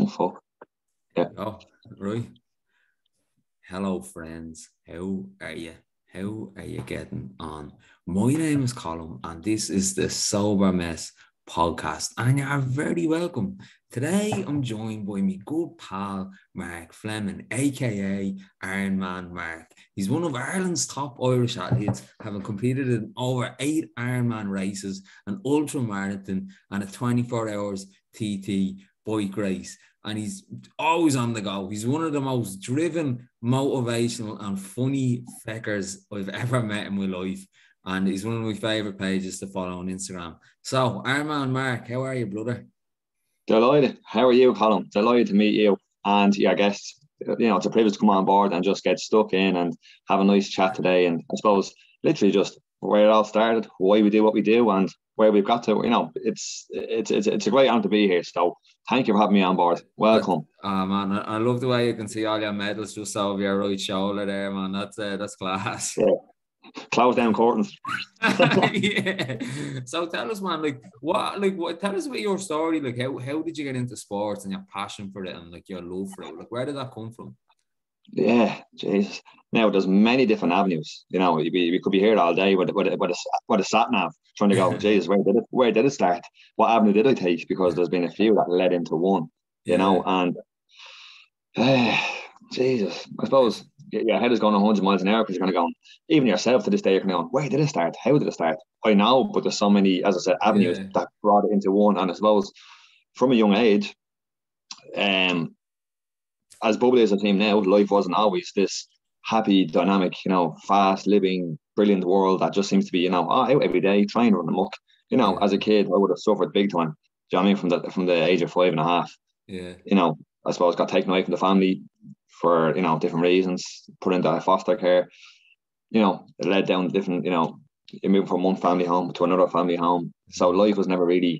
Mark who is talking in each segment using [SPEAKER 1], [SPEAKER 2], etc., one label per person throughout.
[SPEAKER 1] Oh, fuck. Yeah.
[SPEAKER 2] Oh, right. Hello, friends. How are you? How are you getting on? My name is Colin, and this is the Sober Mess podcast, and you're very welcome. Today, I'm joined by my good pal, Mark Fleming, aka IronManMark. He's one of Ireland's top Irish athletes, having competed in over 8 Ironman races, an ultra marathon, and a 24 hours TT bike race. And he's always on the go. He's one of the most driven, motivational, and funny feckers I've ever met in my life. And he's one of my favorite pages to follow on Instagram. So, IronManMark, how are you, brother?
[SPEAKER 1] Delighted. How are you, Colin? Delighted to meet you. And yeah, I guess, it's a privilege to come on board and just get stuck in and have a nice chat today. And I suppose literally just where it all started, why we do what we do, and where we've got to. It's a great honor to be here. So thank you for having me on board. Welcome.
[SPEAKER 2] Man, I love the way you can see all your medals just over your right shoulder there, man. That's class.
[SPEAKER 1] Yeah. Close down curtains.
[SPEAKER 2] Yeah. So tell us, man, what tell us about your story. Like, how did you get into sports and your passion for it and like your love for it? Like, where did that come from?
[SPEAKER 1] Yeah, Jesus. Now there's many different avenues. We could be here all day with a sat nav trying to go, Jesus, where did it start? What avenue did I take? Because there's been a few that led into one, and Jesus, I suppose your head is going 100 miles an hour because you're going to go, even yourself to this day, you're going, where did it start? How did it start? I know, but there's so many, as I said, avenues that brought it into one. And I suppose from a young age, as bubbly as a team now, life wasn't always this happy, dynamic, fast living, brilliant world that just seems to be, out every day, trying to run amok. As a kid, I would have suffered big time. Do you know what I mean? From the age of 5.5.
[SPEAKER 2] Yeah.
[SPEAKER 1] I suppose got taken away from the family for, different reasons, put into foster care, it led down different, you move from one family home to another family home. So life was never really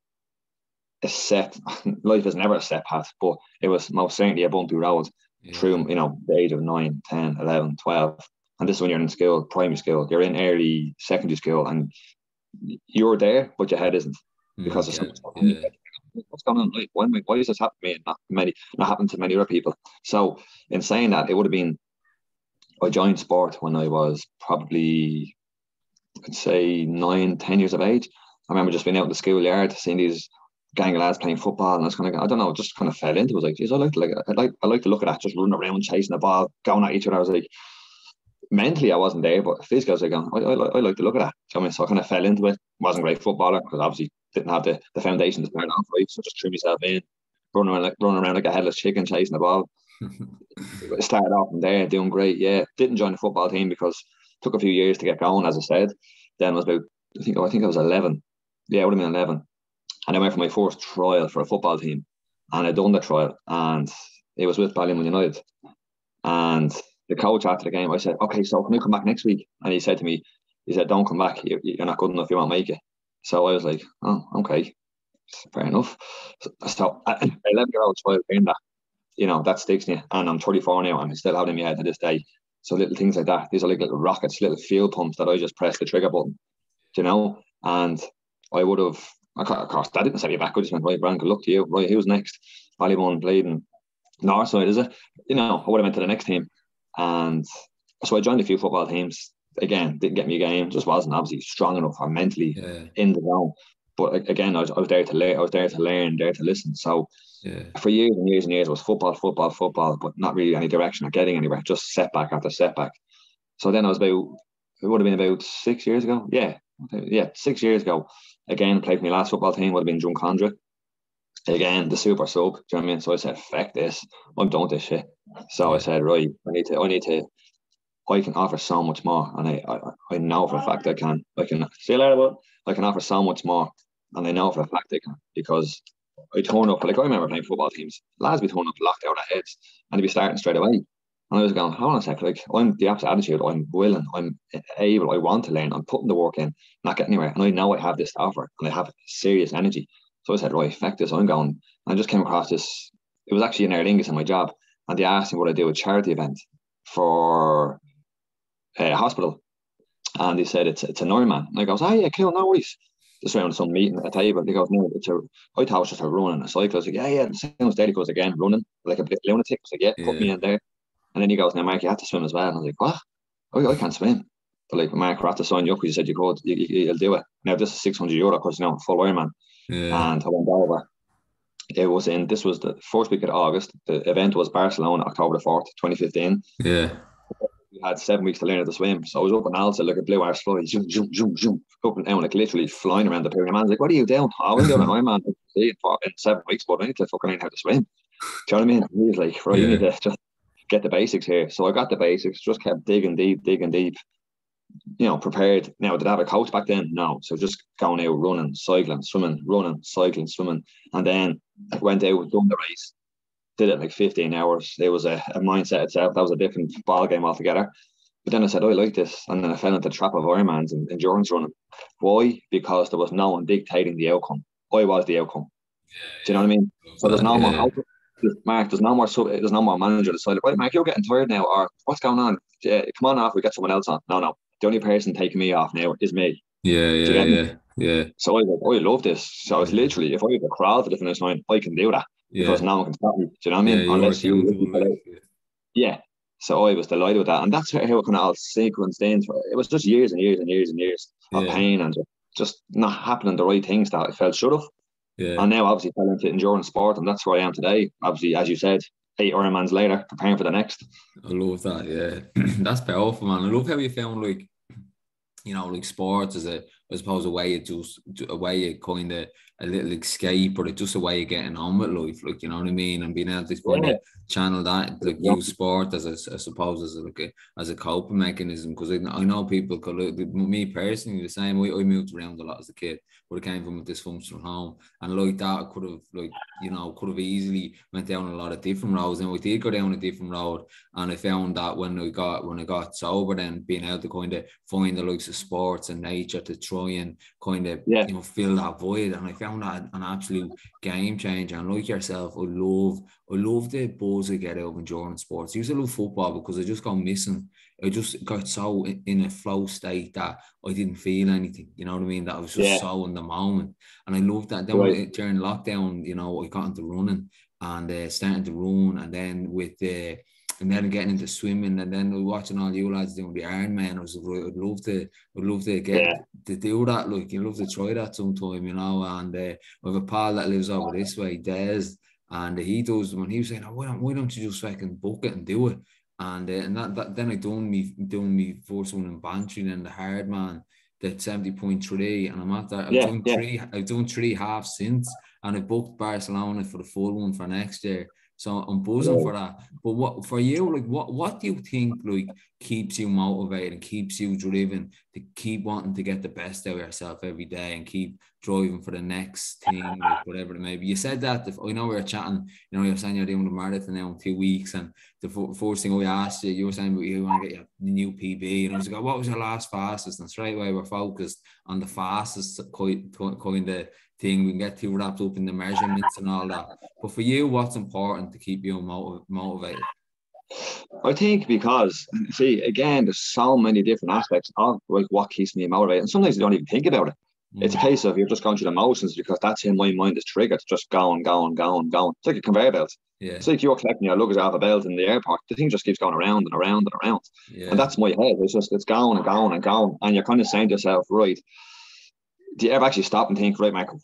[SPEAKER 1] life is never a set path, but it was most certainly a bumpy road through, the age of 9, 10, 11, 12. And this is when you're in school, primary school, you're in early secondary school, and you're there, but your head isn't because of something. What's going on? Like, why is this happening to me and not happening to many other people? So in saying that, it would have been, I joined sport when I was probably, I could say 9, 10 years of age. I remember just being out in the schoolyard, seeing these gang of lads playing football, and I was kind of, I don't know, just kind of fell into it. I was like, geez, I like to look at that, just running around, chasing the ball, going at each other. I was like, mentally I wasn't there, but physically I was like, I like to look at that. So I kind of fell into it. Wasn't a great footballer because obviously didn't have the foundation to start off right, so just threw myself in, running around like a headless chicken chasing the ball. Started off from there, doing great. Yeah, didn't join the football team because it took a few years to get going, as I said. Then I was about, I think I was 11. Yeah, I would have been 11. And I went for my first trial for a football team, and I done the trial, and it was with Ballymun United. And the coach after the game, I said, okay, so can you come back next week? And he said to me, don't come back. You're not good enough. You won't make it. So I was like, oh, okay, fair enough. So 11-year-old child saying that, that sticks in you. And I'm 34 now, and I still have it in my head to this day. So little things like that. These are like little rockets, little fuel pumps that I just press the trigger button, and I would have, of course, that didn't set me back. I just went, right, Brian, good luck to you. Right, who's next? Ballymun played in Northside, is it? I would have went to the next team. And so I joined a few football teams. Again, didn't get me a game. Just wasn't obviously strong enough or mentally in the zone. But again, I was there to learn. I was there to learn, there to listen. So for years and years and years, it was football, but not really any direction or getting anywhere. Just setback after setback. So then it would have been about 6 years ago. Yeah, 6 years ago. Again, played for my last football team, would have been Drumcondra. Again, the super sub. Do you know what I mean? So I said, "Feck this! I'm done with this shit." So I said, "Right, I need to. I can offer so much more, and I know for a fact I can. See you later, bud. I can offer so much more, and I know for a fact I can because I turn up. Like I remember playing football teams, lads be turning up, locked out their heads, and they'd be starting straight away. And I was going, hold on a sec, like I'm the opposite attitude. I'm willing, I'm able, I want to learn. I'm putting the work in, not getting anywhere, and I know I have this to offer, and I have serious energy. So I said, right, feck this, I'm going. And I just came across this. It was actually in Aer Lingus in my job, and they asked me would I do a charity event for a hospital, and they said it's an IronMan. And I goes, oh yeah, cool, no worries. just around some meeting at a table. He goes, no, I thought it was just a run and a cycle. I was like, yeah, it sounds dead. He goes, again, running, like a bit lunatic. I was like, yeah, put me in there. And then he goes, now, Mark, you have to swim as well. And I was like, what? I can't swim. But like, Mark, we're have to sign you up because you said you could. You'll do it. Now, this is €600 because, full Ironman.
[SPEAKER 2] Yeah.
[SPEAKER 1] And I went over. This was the first week of August. The event was Barcelona, October the 4th, 2015.
[SPEAKER 2] Yeah.
[SPEAKER 1] We had 7 weeks to learn how to swim. So I was up in Alsa, like a blue arse fly, zoom, zoom, zoom, zoom, up and down, like literally flying around the pool. And man's like, what are you doing? I was doing it, my man. In 7 weeks, but I need to fucking learn how to swim. Do you know what I mean? And he's like, right, you need to just get the basics here. So I got the basics, just kept digging deep. Prepared. Now, did I have a coach back then? No. So just going out, running, cycling, swimming, running, cycling, swimming. And then went out, done the race, did it like 15 hours. It was a mindset itself. That was a different ball game altogether. But then I said, I like this. And then I fell into the trap of Ironmans and endurance running. Why? Because there was no one dictating the outcome. I was the outcome. Do you know what I mean? So there's no more Mark, there's no more manager decided, right, Mark, you're getting tired now, or what's going on? Come on off, we get someone else on. No. The only person taking me off now is me.
[SPEAKER 2] Yeah.
[SPEAKER 1] So I love this. So it's literally, if I have a crowd for the finish line, I can do that because no one can stop me. Do you know what I mean? Unless you. So I was delighted with that, and that's how it kind of all sequenced in. It was just years and years and years and years of pain and just not happening the right things that I felt should have.
[SPEAKER 2] Yeah.
[SPEAKER 1] And now, obviously, fell into endurance sport, and that's where I am today. Obviously, as you said, 8 Ironmans later, preparing for the next.
[SPEAKER 2] I love that. Yeah, that's powerful, man. I love how you found like sports as I suppose a way of kind of a little escape, or just a way of getting on with life, like, you know what I mean, and being able to kind of channel that, like use sport as I suppose as a coping mechanism. Because I know people me personally the same. I moved around a lot as a kid, but I came from a dysfunctional home, and like that I could have easily went down a lot of different roads, and we did go down a different road. And I found that when I got sober, then being able to kind of find the likes of sports and nature to try and kind of fill that void, and I found that an absolute game changer. And like yourself, I love the buzz I get out of endurance sports. I used to love football because I just got missing. I just got so in a flow state that I didn't feel anything. You know what I mean? That I was just so in the moment, and I loved that. Then during lockdown, I got into running and starting to run, and then and then getting into swimming, and then watching all you lads doing the IronMan. I'd love to get to do that. Like, you'd love to try that sometime, And I have a pal that lives over this way, Des, and he does when he was saying, why don't you just fucking book it and do it? And that then I done me first one in Bantry, and the hard man, the 70.3, and I'm at that. I've done 3 halves since, and I booked Barcelona for the full one for next year. So I'm buzzing for that. But what for you, like what do you think like keeps you motivated and keeps you driven to keep wanting to get the best out of yourself every day and keep driving for the next thing, like whatever it may be? You said that I know we were chatting, you're saying you're doing the marathon now in 2 weeks, and the first thing we asked you were saying you want to get your new PB, and I was like, what was your last fastest? And straight away we're focused on the fastest kind of thing. We can get too wrapped up in the measurements and all that. But for you, what's important to keep you motivated?
[SPEAKER 1] I think because, see, again, there's so many different aspects of like what keeps me motivated, and sometimes you don't even think about it. It's a case of you're just going through the motions because that's how my mind is triggered, just going. It's like a conveyor belt.
[SPEAKER 2] Yeah.
[SPEAKER 1] It's like you're collecting your luggage off a belt in the airport. The thing just keeps going around and around and around. Yeah. And that's my head. It's going and going and going. And you're kind of saying to yourself, right, do you ever actually stop and think, right, Michael,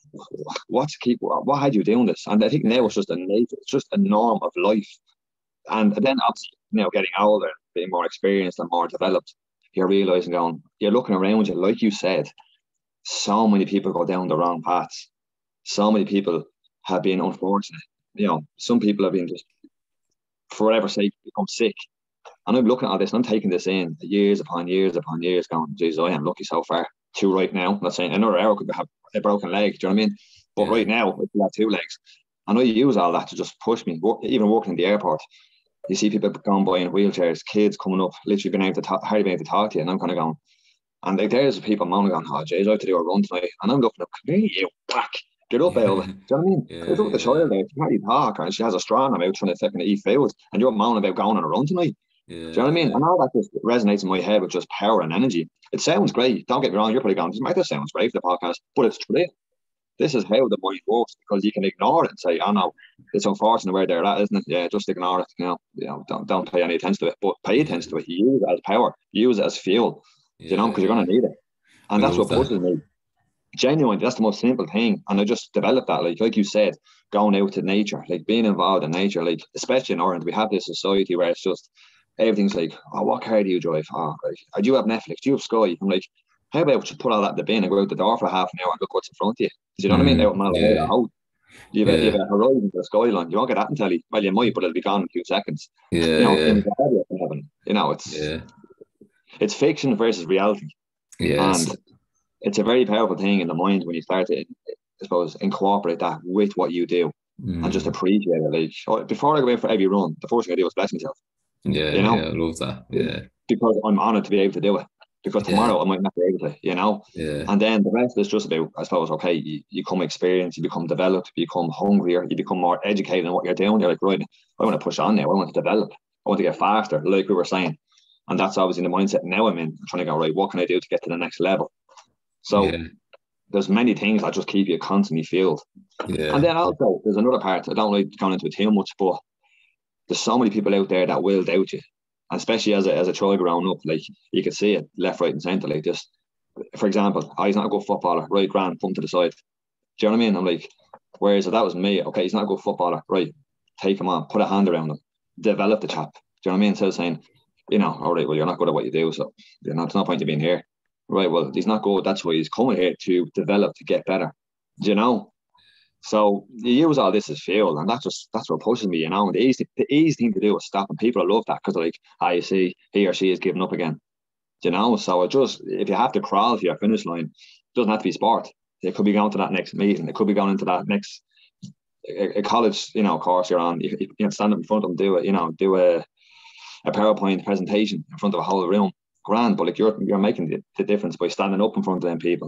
[SPEAKER 1] why had you doing this? And I think now it's just a norm of life. And then obviously, getting older, being more experienced and more developed, you're realizing you're looking around you, like you said, so many people go down the wrong paths. So many people have been unfortunate. Some people have been just, for whatever sake, become sick. And I'm looking at this, and I'm taking this in years upon years upon years, going, geez, I am lucky so far. 2 right now. I'm not saying another hour could have a broken leg. Do you know what I mean? But right now, I have 2 legs. And I use all that to just push me. Even working in the airport, you see people going by in wheelchairs, kids coming up, literally hardly being able to talk to you. And I'm kind of going, and there's people moaning, going, oh, geez, I have to do a run tonight. And I'm looking up, come here, you back. Get up, Elva. Do you know what I mean? There's up the child there. She can't talk, and she has a straw in her mouth trying to fucking eat food. And you're moaning about going on a run tonight. Do you know what I mean? And all that just resonates in my head with just power and energy. It sounds great. Don't get me wrong. You're probably going, this sounds great for the podcast, but it's true. This is how the mind works, because you can ignore it and say, "Oh no, it's unfortunate where they're at, isn't it? Yeah, just ignore it. Don't pay any attention to it, but pay attention to it. You use it as power. You use it as fuel. Because you're going to need it." And that's what pushes me. Genuinely, that's the most simple thing. And I just developed that, like you said, going out to nature, like being involved in nature, like especially in Ireland, we have this society where it's just everything's like, "Oh, what car do you drive? Oh, like, do you have Netflix? Do you have Sky?" I'm like, how about you put all that in the bin and go out the door for half an hour and look what's in front of you? You know what I mean? Out in Malahide, you have a horizon to the skyline. You won't get that in telly. Well, you might, but it'll be gone in a few seconds. In heaven, it's fiction versus reality.
[SPEAKER 2] Yes.
[SPEAKER 1] And it's a very powerful thing in the mind when you start to, I suppose, incorporate that with what you do and just appreciate it. Like, before I go out for every run, the first thing I do is bless myself.
[SPEAKER 2] Yeah, I love that. Yeah.
[SPEAKER 1] Because I'm honoured to be able to do it. Because tomorrow I might not be able to,
[SPEAKER 2] Yeah.
[SPEAKER 1] And then the rest is just about, I suppose, okay, you become experienced, you become developed, you become hungrier, you become more educated in what you're doing. You're like, right, I want to push on now. I want to develop. I want to get faster, like we were saying. And that's obviously the mindset now I'm in. I'm trying to go, right, what can I do to get to the next level? So there's many things that just keep you constantly fueled.
[SPEAKER 2] Yeah.
[SPEAKER 1] And then also, there's another part, I don't like going into it too much, but there's so many people out there that will doubt you. And especially as a child growing up, like, you could see it left, right, and centre. Like this, for example, he's not a good footballer, right? Grand, put him to the side. Do you know what I mean? I'm like, whereas if that was me, okay, he's not a good footballer, right? Take him on, put a hand around him, develop the chap. Do you know what I mean? Instead of saying, all right, well, you're not good at what you do, so there's no point in being here. Right, well, he's not good. That's why he's coming here to develop, to get better. Do you know? So you use all this as fuel, and that's what pushes me, And the easy thing to do is stop, and people love that because they're like, you see, he or she is giving up again. So if you have to crawl to your finish line, it doesn't have to be sport. It could be going to that next meeting. It could be going into that next a college, course you're on. You can stand up in front of them, do a PowerPoint presentation in front of a whole room. Grand, but like you're making the difference by standing up in front of them people.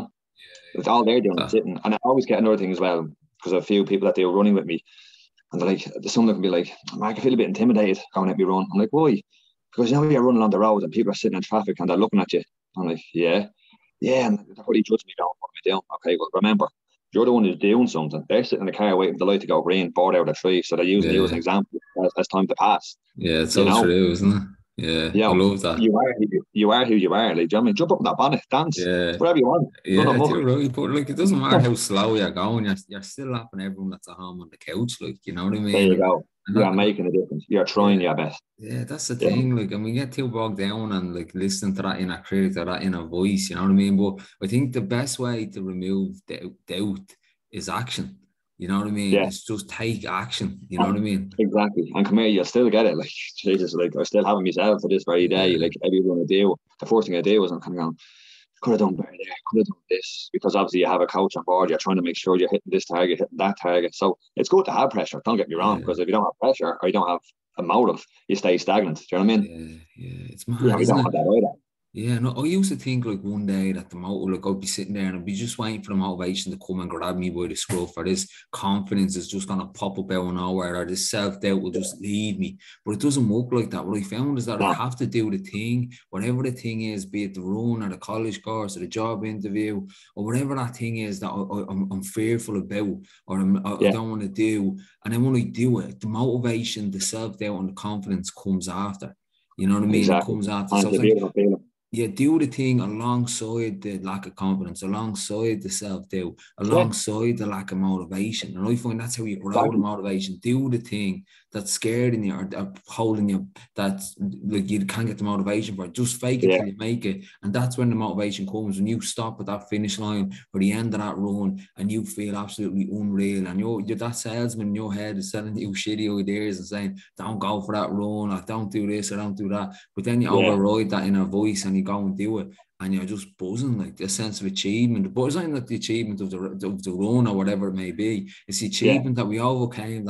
[SPEAKER 1] It's all they're doing is sitting. And I always get another thing as well, because a few people that they were running with me, and they're like, some of them can be like, "Mark, I feel a bit intimidated going at me run." I'm like, "Why?" Because you're running on the road and people are sitting in traffic and they're looking at you. I'm like, yeah, and they're probably judging me down. What am I doing? Okay, well, remember, you're the one who's doing something. They're sitting in the car waiting for the light to go green, bored out of the tree, so they're using you as an example as time to pass.
[SPEAKER 2] Yeah, it's so true, isn't it? Yeah, I love that.
[SPEAKER 1] You are who you are. Like, do you know what I mean? Jump up in that bonnet, dance, whatever you want.
[SPEAKER 2] Yeah, you're right. But like, it doesn't matter how slow you're going. You're still laughing at everyone that's at home on the couch. Like, you know what I mean?
[SPEAKER 1] There you go. You're making a difference. You're trying your best.
[SPEAKER 2] Yeah, that's the thing. Like, and we get too bogged down and like listening to that inner critic or that inner voice. You know what I mean? But I think the best way to remove doubt is action. You know what I mean? It's just take action. You know what I mean?
[SPEAKER 1] Exactly. And come here, you'll still get it. Like, Jesus, like, I still have it myself to this very day. Like, everyone I do, the first thing I do is I'm kind of going, could have done better there, could have done this. Because obviously you have a coach on board, you're trying to make sure you're hitting this target, hitting that target. So it's good to have pressure, don't get me wrong, because if you don't have pressure or you don't have a motive, you stay stagnant. Do you know what I mean?
[SPEAKER 2] Yeah. It's mad,
[SPEAKER 1] we don't have that either.
[SPEAKER 2] Yeah, no, I used to think like one day that the motive, like I'd be sitting there and I'd be just waiting for the motivation to come and grab me by the scruff, or this confidence is just going to pop up out of nowhere, or this self-doubt will just lead me. But it doesn't work like that. What I found is that I have to do the thing, whatever the thing is, be it the run or the college course or the job interview or whatever that thing is that I'm fearful about or I don't want to do. And then when I do it, the motivation, the self-doubt and the confidence comes after. You know what I mean?
[SPEAKER 1] Exactly.
[SPEAKER 2] It comes after.
[SPEAKER 1] And
[SPEAKER 2] so
[SPEAKER 1] it's a beautiful feeling.
[SPEAKER 2] Do the thing alongside the lack of confidence, alongside the self-doubt, alongside the lack of motivation. And I find that's how you grow the motivation. Do the thing that's scaring you or holding you, that's like you can't get the motivation for it. Just fake it till you make it. And that's when the motivation comes, when you stop at that finish line or the end of that run and you feel absolutely unreal. And you're that salesman in your head is telling you shitty ideas and saying, don't go for that run, or don't do this, or don't do that. But then you override that inner voice and you go and do it, and you're just buzzing, like the sense of achievement. But it's not like the achievement of the run or whatever it may be. It's the achievement that we overcame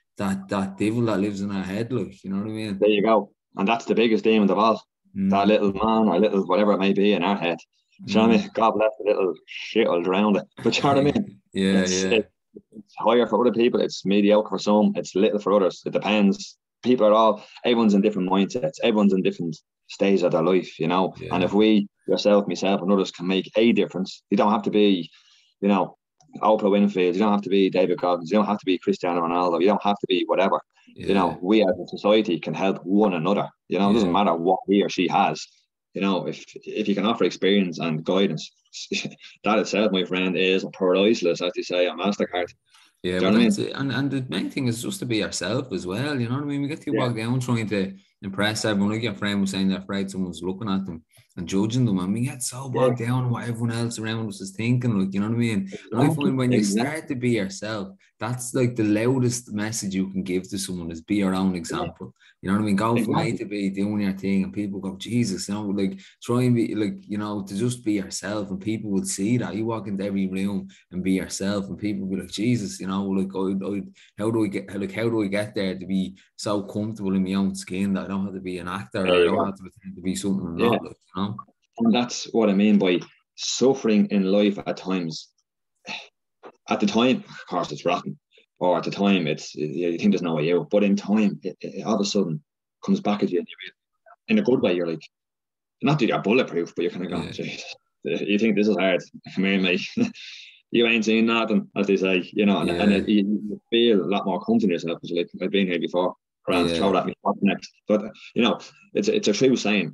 [SPEAKER 2] that devil that lives in our head, like, you know what I mean?
[SPEAKER 1] There you go. And that's the biggest demon of all. That little man or little whatever it may be in our head. Do you know what I mean? God bless the little shit around it. But you know what I mean? It's higher for other people. It's mediocre for some. It's little for others. It depends everyone's in different mindsets, everyone's in different stages of their life, you know.
[SPEAKER 2] Yeah.
[SPEAKER 1] And if we, yourself, myself, and others can make a difference, you don't have to be, you know, Oprah Winfrey, you don't have to be David Goggins, you don't have to be Cristiano Ronaldo, you don't have to be whatever.
[SPEAKER 2] Yeah.
[SPEAKER 1] You know, we as a society can help one another. You know, it doesn't matter what he or she has. You know, if you can offer experience and guidance, that itself, my friend, is priceless, as they say on MasterCard.
[SPEAKER 2] Yeah, but that's it. And the main thing is just to be yourself as well. You know what I mean? We get to walk down trying to impress everyone. Like your friend was saying, they're afraid someone's looking at them and judging them. And we get so bogged down on what everyone else around us is thinking. Like, you know what I mean? Exactly. And I find when you start to be yourself, that's like the loudest message you can give to someone is be your own example. You know what I mean? Go from A to B, doing your thing, and people go, Jesus, you know, like try and be like, you know, to just be yourself, and people will see that. You walk into every room and be yourself, and people will be like, Jesus, you know, like how do I get there to be so comfortable in my own skin that I don't have to be an actor or I don't have to pretend to be something I'm not, like, you know?
[SPEAKER 1] And that's what I mean by suffering in life at times. At the time, of course, it's rotten. Or at the time, you think there's no way out. But in time, it all of a sudden comes back at you, and in a good way. You're like, not that you're bulletproof, but you're kind of going, Jesus, you think this is hard? Come here, mate. You ain't seen nothing, as they say, you know. And you feel a lot more confident in yourself because like I've been here before. Throw that next. But you know, it's a true saying.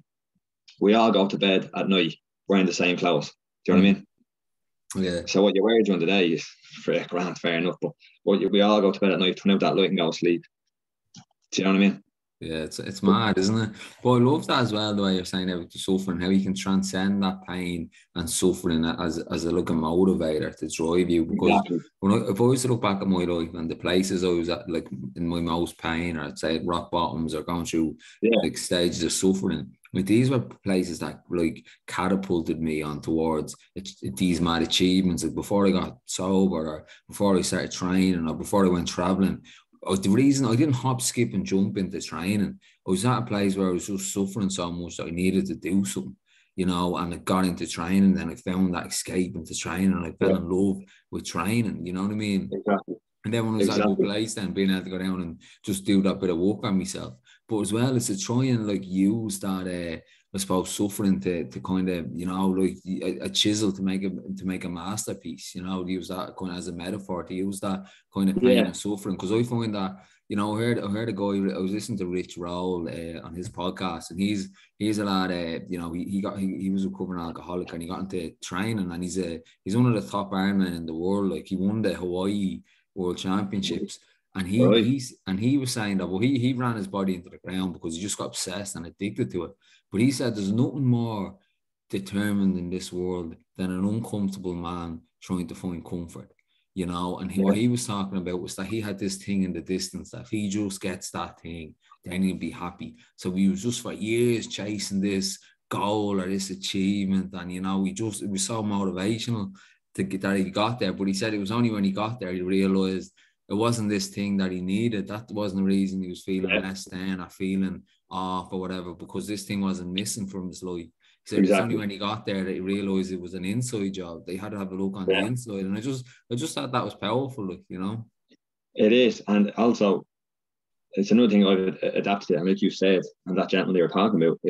[SPEAKER 1] We all go to bed at night wearing the same clothes. Do you know what I mean?
[SPEAKER 2] Yeah.
[SPEAKER 1] So what you wear during the day is grand, fair enough. But we all go to bed at night, turn out that light and go to sleep. Do you know what I mean?
[SPEAKER 2] Yeah, it's mad, isn't it? But I love that as well, the way you're saying about the suffering, how you can transcend that pain and suffering as a like a motivator to drive you. Because if I was to look back at my life and the places I was at, like in my most pain, or I'd say rock bottoms, or going through like stages of suffering, like these were places that like catapulted me on towards these mad achievements. Like before I got sober, or before I started training, or before I went traveling. The reason I didn't hop, skip, and jump into training, I was at a place where I was just suffering so much that I needed to do something, you know, and I got into training, and I found that escape into training, and I fell in love with training, you know what I mean?
[SPEAKER 1] Exactly.
[SPEAKER 2] And then when I was at a good place, then being able to go down and just do that bit of work on myself. But as well as to try and like use that, I suppose, suffering to kind of, you know, like a chisel to make a masterpiece, you know, use that kind of as a metaphor, to use that kind of pain and suffering. Because I find that, you know, I heard a guy, I was listening to Rich Roll on his podcast, and he's a lad, you know, he was a recovering alcoholic, and he got into training, and he's one of the top Ironmen in the world. Like he won the Hawaii World Championships. And he was saying that, well, he ran his body into the ground because he just got obsessed and addicted to it. But he said there's nothing more determined in this world than an uncomfortable man trying to find comfort, you know. And what he was talking about was that he had this thing in the distance, that if he just gets that thing, then he'll be happy. So he was just for years chasing this goal or this achievement, and you know, it was so motivational to get that he got there. But he said it was only when he got there he realized it wasn't this thing that he needed. That wasn't the reason he was feeling less than or feeling off or whatever, because this thing wasn't missing from his life. He said it's only when he got there that he realized it was an inside job. They had to have a look on the inside. And I just thought that was powerful, like, you know.
[SPEAKER 1] It is. And also, it's another thing I've adapted to. And like you said, and that gentleman you were talking about,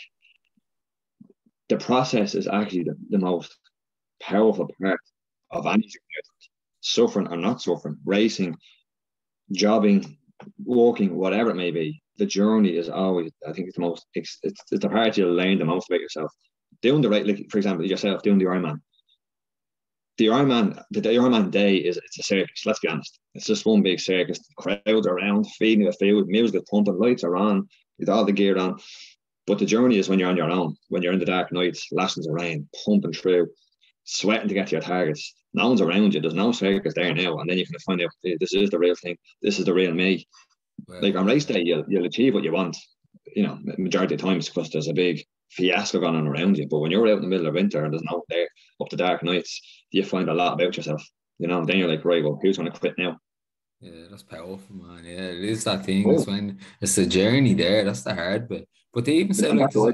[SPEAKER 1] the process is actually the most powerful part of anything. Suffering or not suffering, racing, jobbing, walking, whatever it may be, the journey is always, I think, it's the part you'll learn the most about yourself. Doing the right, like for example, yourself doing the Ironman. The Ironman day it's a circus. Let's be honest. It's just one big circus. Crowds around, feeding you food, music pumping, lights are on, with all the gear on. But the journey is when you're on your own, when you're in the dark nights, lashings of rain, pumping through, sweating to get to your targets. No one's around you. There's no circus there now. And then you can find out, hey, this is the real thing. This is the real me. Wow. Like on race day, you'll achieve what you want, you know, majority of times because there's a big fiasco going on around you. But when you're out in the middle of winter and there's no one there up the dark nights, you find a lot about yourself, you know. Then you're like, right, well, who's going to quit now?
[SPEAKER 2] Yeah, that's powerful, man. Yeah, it is that thing. It's when it's the journey there. That's the hard bit. But they even say, like,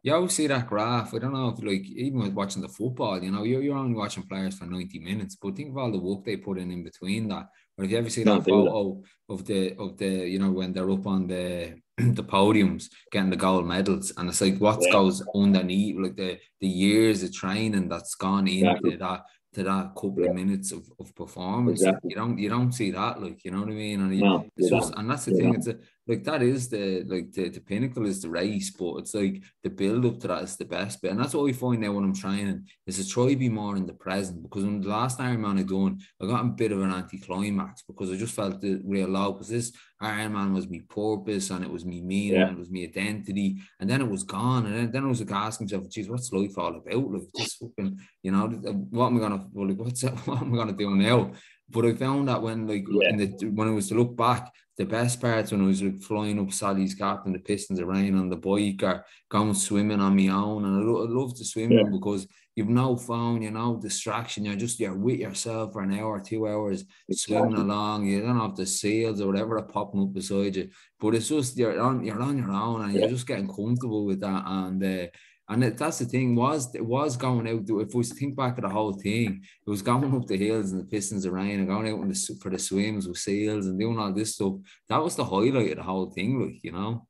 [SPEAKER 2] you always see that graph. I don't know if, like, even with watching the football, you know, you're only watching players for 90 minutes, but think of all the work they put in between that. Or if you ever see that
[SPEAKER 1] Don't do that.
[SPEAKER 2] photo of the you know, when they're up on the the podiums getting the gold medals, and it's like what
[SPEAKER 1] Yeah,
[SPEAKER 2] goes underneath, like the years of training that's gone
[SPEAKER 1] exactly.
[SPEAKER 2] into that couple of
[SPEAKER 1] Yeah,
[SPEAKER 2] minutes of performance. Like,
[SPEAKER 1] exactly.
[SPEAKER 2] you don't see that, like, you know what I mean? And
[SPEAKER 1] No,
[SPEAKER 2] it's
[SPEAKER 1] you
[SPEAKER 2] just,
[SPEAKER 1] don't.
[SPEAKER 2] and that's the
[SPEAKER 1] You
[SPEAKER 2] thing. It's
[SPEAKER 1] don't.
[SPEAKER 2] a, like, that is the pinnacle is the race, but it's like the build up to that is the best bit. And that's what we find now when I'm training, is to try to be more in the present. Because when the last Ironman I done, I got a bit of an anticlimax because I just felt it real low, because this Ironman was me purpose, and it was me meaning,
[SPEAKER 1] Yeah,
[SPEAKER 2] and it was me identity, and then it was gone. And then I was like asking myself, geez, what's life all about? Like, just fucking, you know, what am I gonna, well, like, what am I gonna do now? But I found that when, like,
[SPEAKER 1] yeah,
[SPEAKER 2] when I was to look back, the best parts when I was, like, flying up Sally's Gap and the Pistons of Rain on the bike, or going swimming on my own. And I love the
[SPEAKER 1] yeah,
[SPEAKER 2] swimming because you've no phone, you know, distraction. You're with yourself for an hour, 2 hours, swimming
[SPEAKER 1] exactly.
[SPEAKER 2] along. You don't have the sails or whatever are popping up beside you. But it's just you're on your own, and you're
[SPEAKER 1] Yeah,
[SPEAKER 2] just getting comfortable with that. That's the thing, it was going out. If we think back at the whole thing, it was going up the hills and the Pistons of Rain and going out for the swims with sails and doing all this stuff. That was the highlight of the whole thing, like, you know.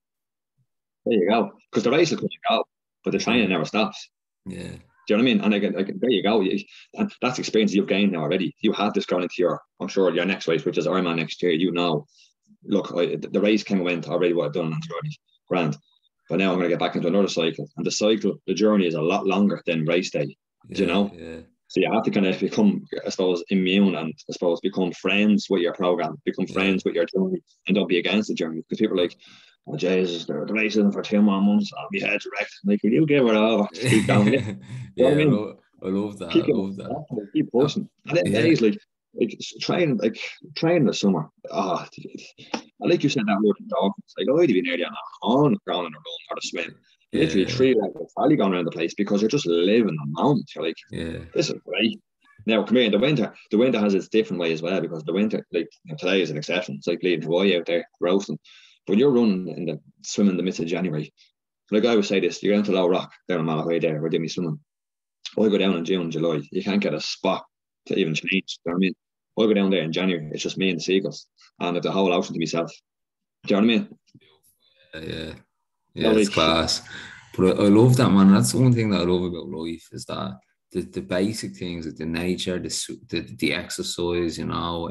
[SPEAKER 1] there you go. Because the race is going to go, but the
[SPEAKER 2] Yeah,
[SPEAKER 1] training never stops.
[SPEAKER 2] yeah,
[SPEAKER 1] Do you know what I mean? And there you go. And that's experience you've gained now already. You have this going into your, I'm sure, your next race, which is Ironman next year. You know, look, the race came and went already. What I've done, and it's already grand. But now I'm going to get back into another cycle, and the journey is a lot longer than race day. Do you
[SPEAKER 2] yeah,
[SPEAKER 1] know?
[SPEAKER 2] yeah,
[SPEAKER 1] So you have to kind of become, I suppose, immune, and I suppose become friends with your program, become
[SPEAKER 2] yeah.
[SPEAKER 1] friends with your journey, and don't be against the journey. Because people are like, oh, Jesus, the race isn't for 2 more months. I'll be head wrecked. Like, will you give it all? Just keep going. Yeah. You know what
[SPEAKER 2] Yeah,
[SPEAKER 1] I mean?
[SPEAKER 2] I love that.
[SPEAKER 1] Keep
[SPEAKER 2] I
[SPEAKER 1] giving
[SPEAKER 2] love that.
[SPEAKER 1] it, keep pushing. And then
[SPEAKER 2] Yeah,
[SPEAKER 1] days train the summer. Like you said that word in dog. It's like, oh, you'd be nearly on the ground in a run or a swim. Literally
[SPEAKER 2] yeah,
[SPEAKER 1] 3 legs probably going around the place because you're just living the moment. You're like,
[SPEAKER 2] yeah,
[SPEAKER 1] this is great. Now, come here in the winter. The winter has its different way as well, because the winter, like, today is an exception. It's like bleeding Hawaii out there, roasting. But you're running in the swimming in the midst of January. Like I always say this, you go into Low Rock down in Malahide there, where Dimmy swimming. I go down in June, July. You can't get a spot to even change. You know what I mean? I go down there in January. It's just me and the seagulls, and I have the whole ocean to myself. Do you know what I mean?
[SPEAKER 2] yeah,
[SPEAKER 1] No,
[SPEAKER 2] yeah. It's
[SPEAKER 1] like,
[SPEAKER 2] class. But I love that, man. That's the one thing that I love about life, is that the basic things, like the nature, the exercise,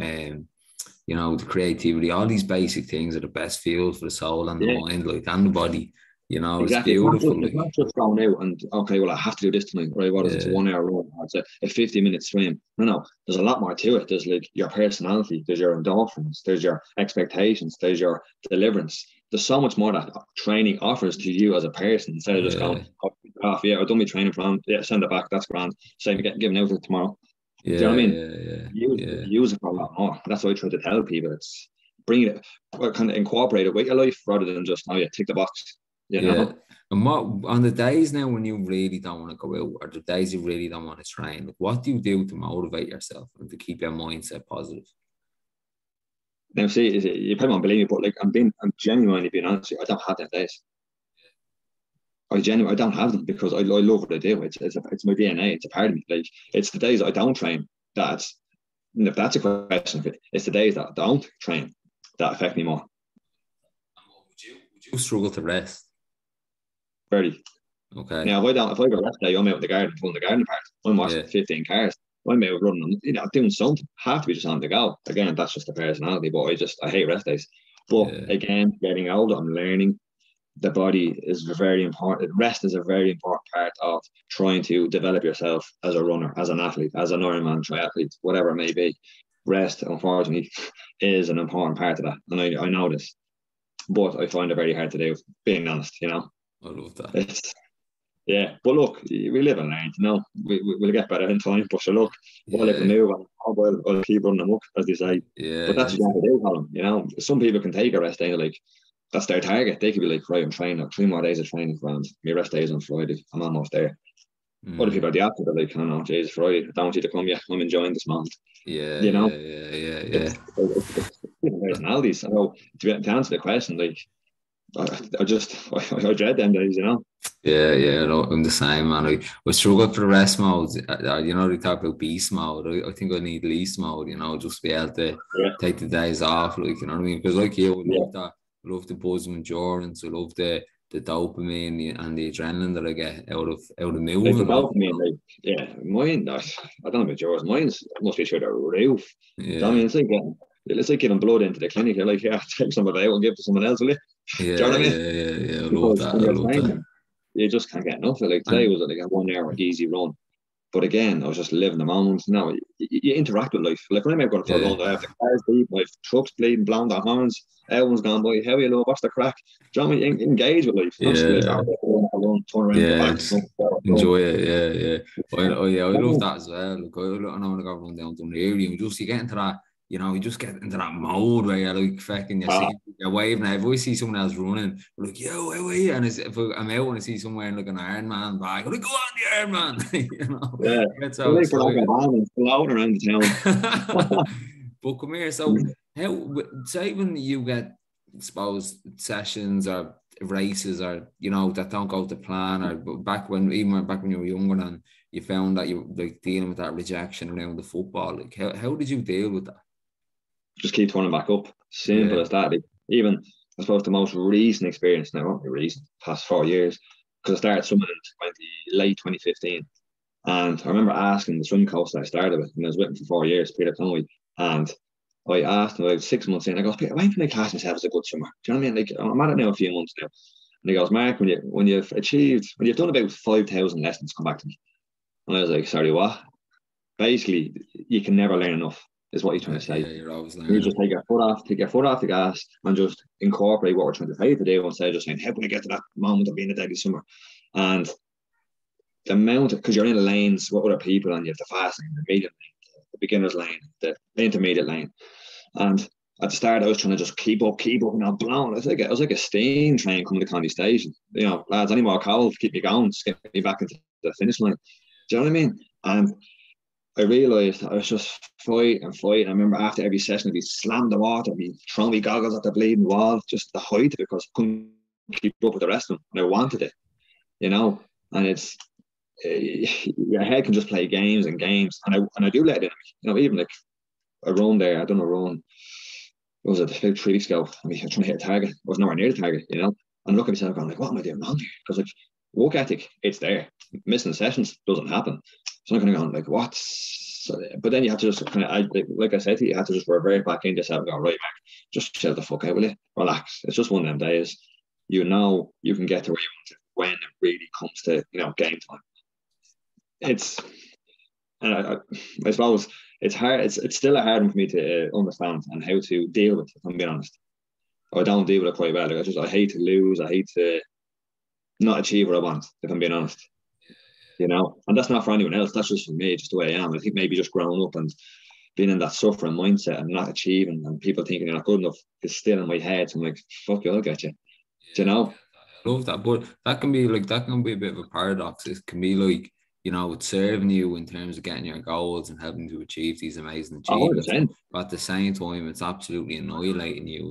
[SPEAKER 2] you know, the creativity, all these basic things are the best fuel for the soul and the
[SPEAKER 1] yeah,
[SPEAKER 2] mind, like, and the body. You know, it's
[SPEAKER 1] exactly.
[SPEAKER 2] beautiful.
[SPEAKER 1] It's
[SPEAKER 2] Like,
[SPEAKER 1] not just going out and, okay, well, I have to do this tonight, right? What is it? It's a
[SPEAKER 2] yeah,
[SPEAKER 1] 1 hour run, or it's a 50-minute swim. No. There's a lot more to it. There's like your personality, there's your endorphins, there's your expectations, there's your deliverance. There's so much more that training offers to you as a person, instead of just going,
[SPEAKER 2] yeah,
[SPEAKER 1] oh, yeah, I've done my training plan. Yeah, send it back. That's grand. Same getting given out tomorrow. Do you know
[SPEAKER 2] yeah,
[SPEAKER 1] what I mean?
[SPEAKER 2] yeah, yeah, yeah,
[SPEAKER 1] Use it for a lot more. That's what I try to tell people. It's bring it, kind of incorporate it with your life rather than just, oh, yeah, tick the box. You
[SPEAKER 2] yeah.
[SPEAKER 1] know?
[SPEAKER 2] And what, on the days now when you really don't want to go out, or the days you really don't want to train, like, what do you do to motivate yourself and to keep your mindset positive?
[SPEAKER 1] Now, see, you probably won't believe me, but like, I'm genuinely being honest with you. I don't have them days. I don't have them because I love what I do. It's my DNA. It's a part of me. Like, it's the days I don't train that's, if that's a question, it's the days that I don't train that affect me more.
[SPEAKER 2] Would you struggle to rest?
[SPEAKER 1] Very.
[SPEAKER 2] Okay.
[SPEAKER 1] Now, if I go rest day, I'm out in the garden pulling the garden apart. I'm washing
[SPEAKER 2] Yeah.
[SPEAKER 1] 15 cars. I'm out running, doing something. Have to be just on the go. Again, that's just a personality, but I hate rest days. But
[SPEAKER 2] Yeah.
[SPEAKER 1] again, getting older, I'm learning the body is very important. Rest is a very important part of trying to develop yourself as a runner, as an athlete, as an Ironman triathlete, whatever it may be. Rest, unfortunately, is an important part of that. And I know this, but I find it very hard to do, being honest.
[SPEAKER 2] I love that.
[SPEAKER 1] It's, yeah, but look, we live and learn, we'll get better in time, but sure, look, while I can
[SPEAKER 2] Yeah.
[SPEAKER 1] move on, I'll keep running amok, as they say.
[SPEAKER 2] Yeah.
[SPEAKER 1] But that's what you have to do, Colin. Some people can take a rest day, like, that's their target. They could be like, right, I'm training, 3 more days of training, grand. My rest day is on Friday. I'm almost there. Other people
[SPEAKER 2] Mm.
[SPEAKER 1] are the opposite. They're like, oh no, Jesus, Friday. I don't want you to come yet. I'm enjoying this month.
[SPEAKER 2] Yeah.
[SPEAKER 1] You
[SPEAKER 2] Yeah.
[SPEAKER 1] know,
[SPEAKER 2] Yeah. Yeah. Yeah.
[SPEAKER 1] it's different personalities. So to answer the question, like, I dread them days, you know.
[SPEAKER 2] Yeah, no, I'm the same, man. I struggle for the rest modes. You know, they talk about beast mode. I think I need least mode, you know, just to be able to take the days off, like, you know what I mean? Because like you, I love that. I love the buzz of endurance. I love the dopamine and the adrenaline that I get out of moving.
[SPEAKER 1] Like the dopamine, mine. I don't know about yours. Mine's must be through the roof.
[SPEAKER 2] Yeah.
[SPEAKER 1] I mean, it's like getting blood into the clinic. You're like, take some of it out and give it to someone else, will you?
[SPEAKER 2] Yeah,
[SPEAKER 1] Do you know what I mean?
[SPEAKER 2] yeah. I love
[SPEAKER 1] Because
[SPEAKER 2] that.
[SPEAKER 1] when you're training, you just can't get enough of it. Like today was like a 1 hour easy run. But again, I was just living the moment. No, you interact with life. Like when I'm out going for a run, I have the cars beat, my truck's bleeding, blowing their horns, everyone's gone by. How are you, what's the crack? Do you know what I mean? Engage with life. Not just be like, run, turn around, go back.
[SPEAKER 2] Enjoy it. I love that as well. Like, I know when I go run down the area, you get into that. You know, you just get into that mode where you're like fucking, you're waving. If I see someone else running, we're like, yo, how are you? And if I'm out and I see someone wearing like an IronMan bag, I'm like, go on the Ironman. You know,
[SPEAKER 1] that's so exciting. Floating around the
[SPEAKER 2] town. But come here, so say when you get, suppose, sessions or races or, you know, that don't go to plan, or back when you were younger and you found that you like dealing with that rejection around the football, like how did you deal with that?
[SPEAKER 1] Just keep turning back up. Simple as that. Like, even I suppose the most recent experience now, not recent, past 4 years, because I started swimming in late 2015. And I remember asking the swim coach that I started with, and I was with him for 4 years, Peter Conway, and I asked him about 6 months in, I go, Peter, when can I class myself as a good swimmer? Do you know what I mean? Like, I'm at it now a few months now. And he goes, Mark, when you've done about 5,000 lessons, come back to me. And I was like, sorry, what? Basically, you can never learn enough, is what he's trying to say.
[SPEAKER 2] Yeah, you're always learning.
[SPEAKER 1] You just take your foot off the gas and just incorporate what we're trying to say today instead of just saying, how can I get to that moment of being a daily swimmer? And the amount, because you're in lanes with other people and you have the fast lane, the medium lane, the beginner's lane, the intermediate lane. And at the start, I was trying to just keep up, blown. It was like a steam train coming to Condy Station. You know, lads, any more cold, keep me going, just get me back into the finish line. Do you know what I mean? And I realised I was just fighting. I remember after every session, I'd be slammed the water, I'd be throwing me goggles at the bleeding wall, just the height of it, because I couldn't keep up with the rest of them. And I wanted it, you know. And it's, your head can just play games. And I do let it in. You know, even like a run there, I done a run. What was it, about 3 weeks ago? I mean, I was trying to hit a target. I was nowhere near the target, you know. And look at myself going, like, what am I doing wrong here? Because like work ethic, it's there. Missing sessions doesn't happen. So I'm kind of going, like, what? But then you have to just kind of, like I said to you, have to just revert back into yourself and go, right, Mark, just chill the fuck out, will you? Relax. It's just one of them days. You know, you can get to where you want to when it really comes to, you know, game time. It's, and I suppose it's hard. It's still a hard one for me to understand and how to deal with it, if I'm being honest. I don't deal with it quite well. Like, I hate to lose. I hate to not achieve what I want, if I'm being honest. You know, and that's not for anyone else. That's just for me, just the way I am. I think maybe just growing up and being in that suffering mindset and not achieving and people thinking you're not good enough is still in my head. So I'm like, fuck you, I'll get you. Do you know?
[SPEAKER 2] I love that, but that can be a bit of a paradox. It can be like, you know, it's serving you in terms of getting your goals and helping to achieve these amazing achievements.
[SPEAKER 1] 100%.
[SPEAKER 2] But at the same time, it's absolutely annihilating you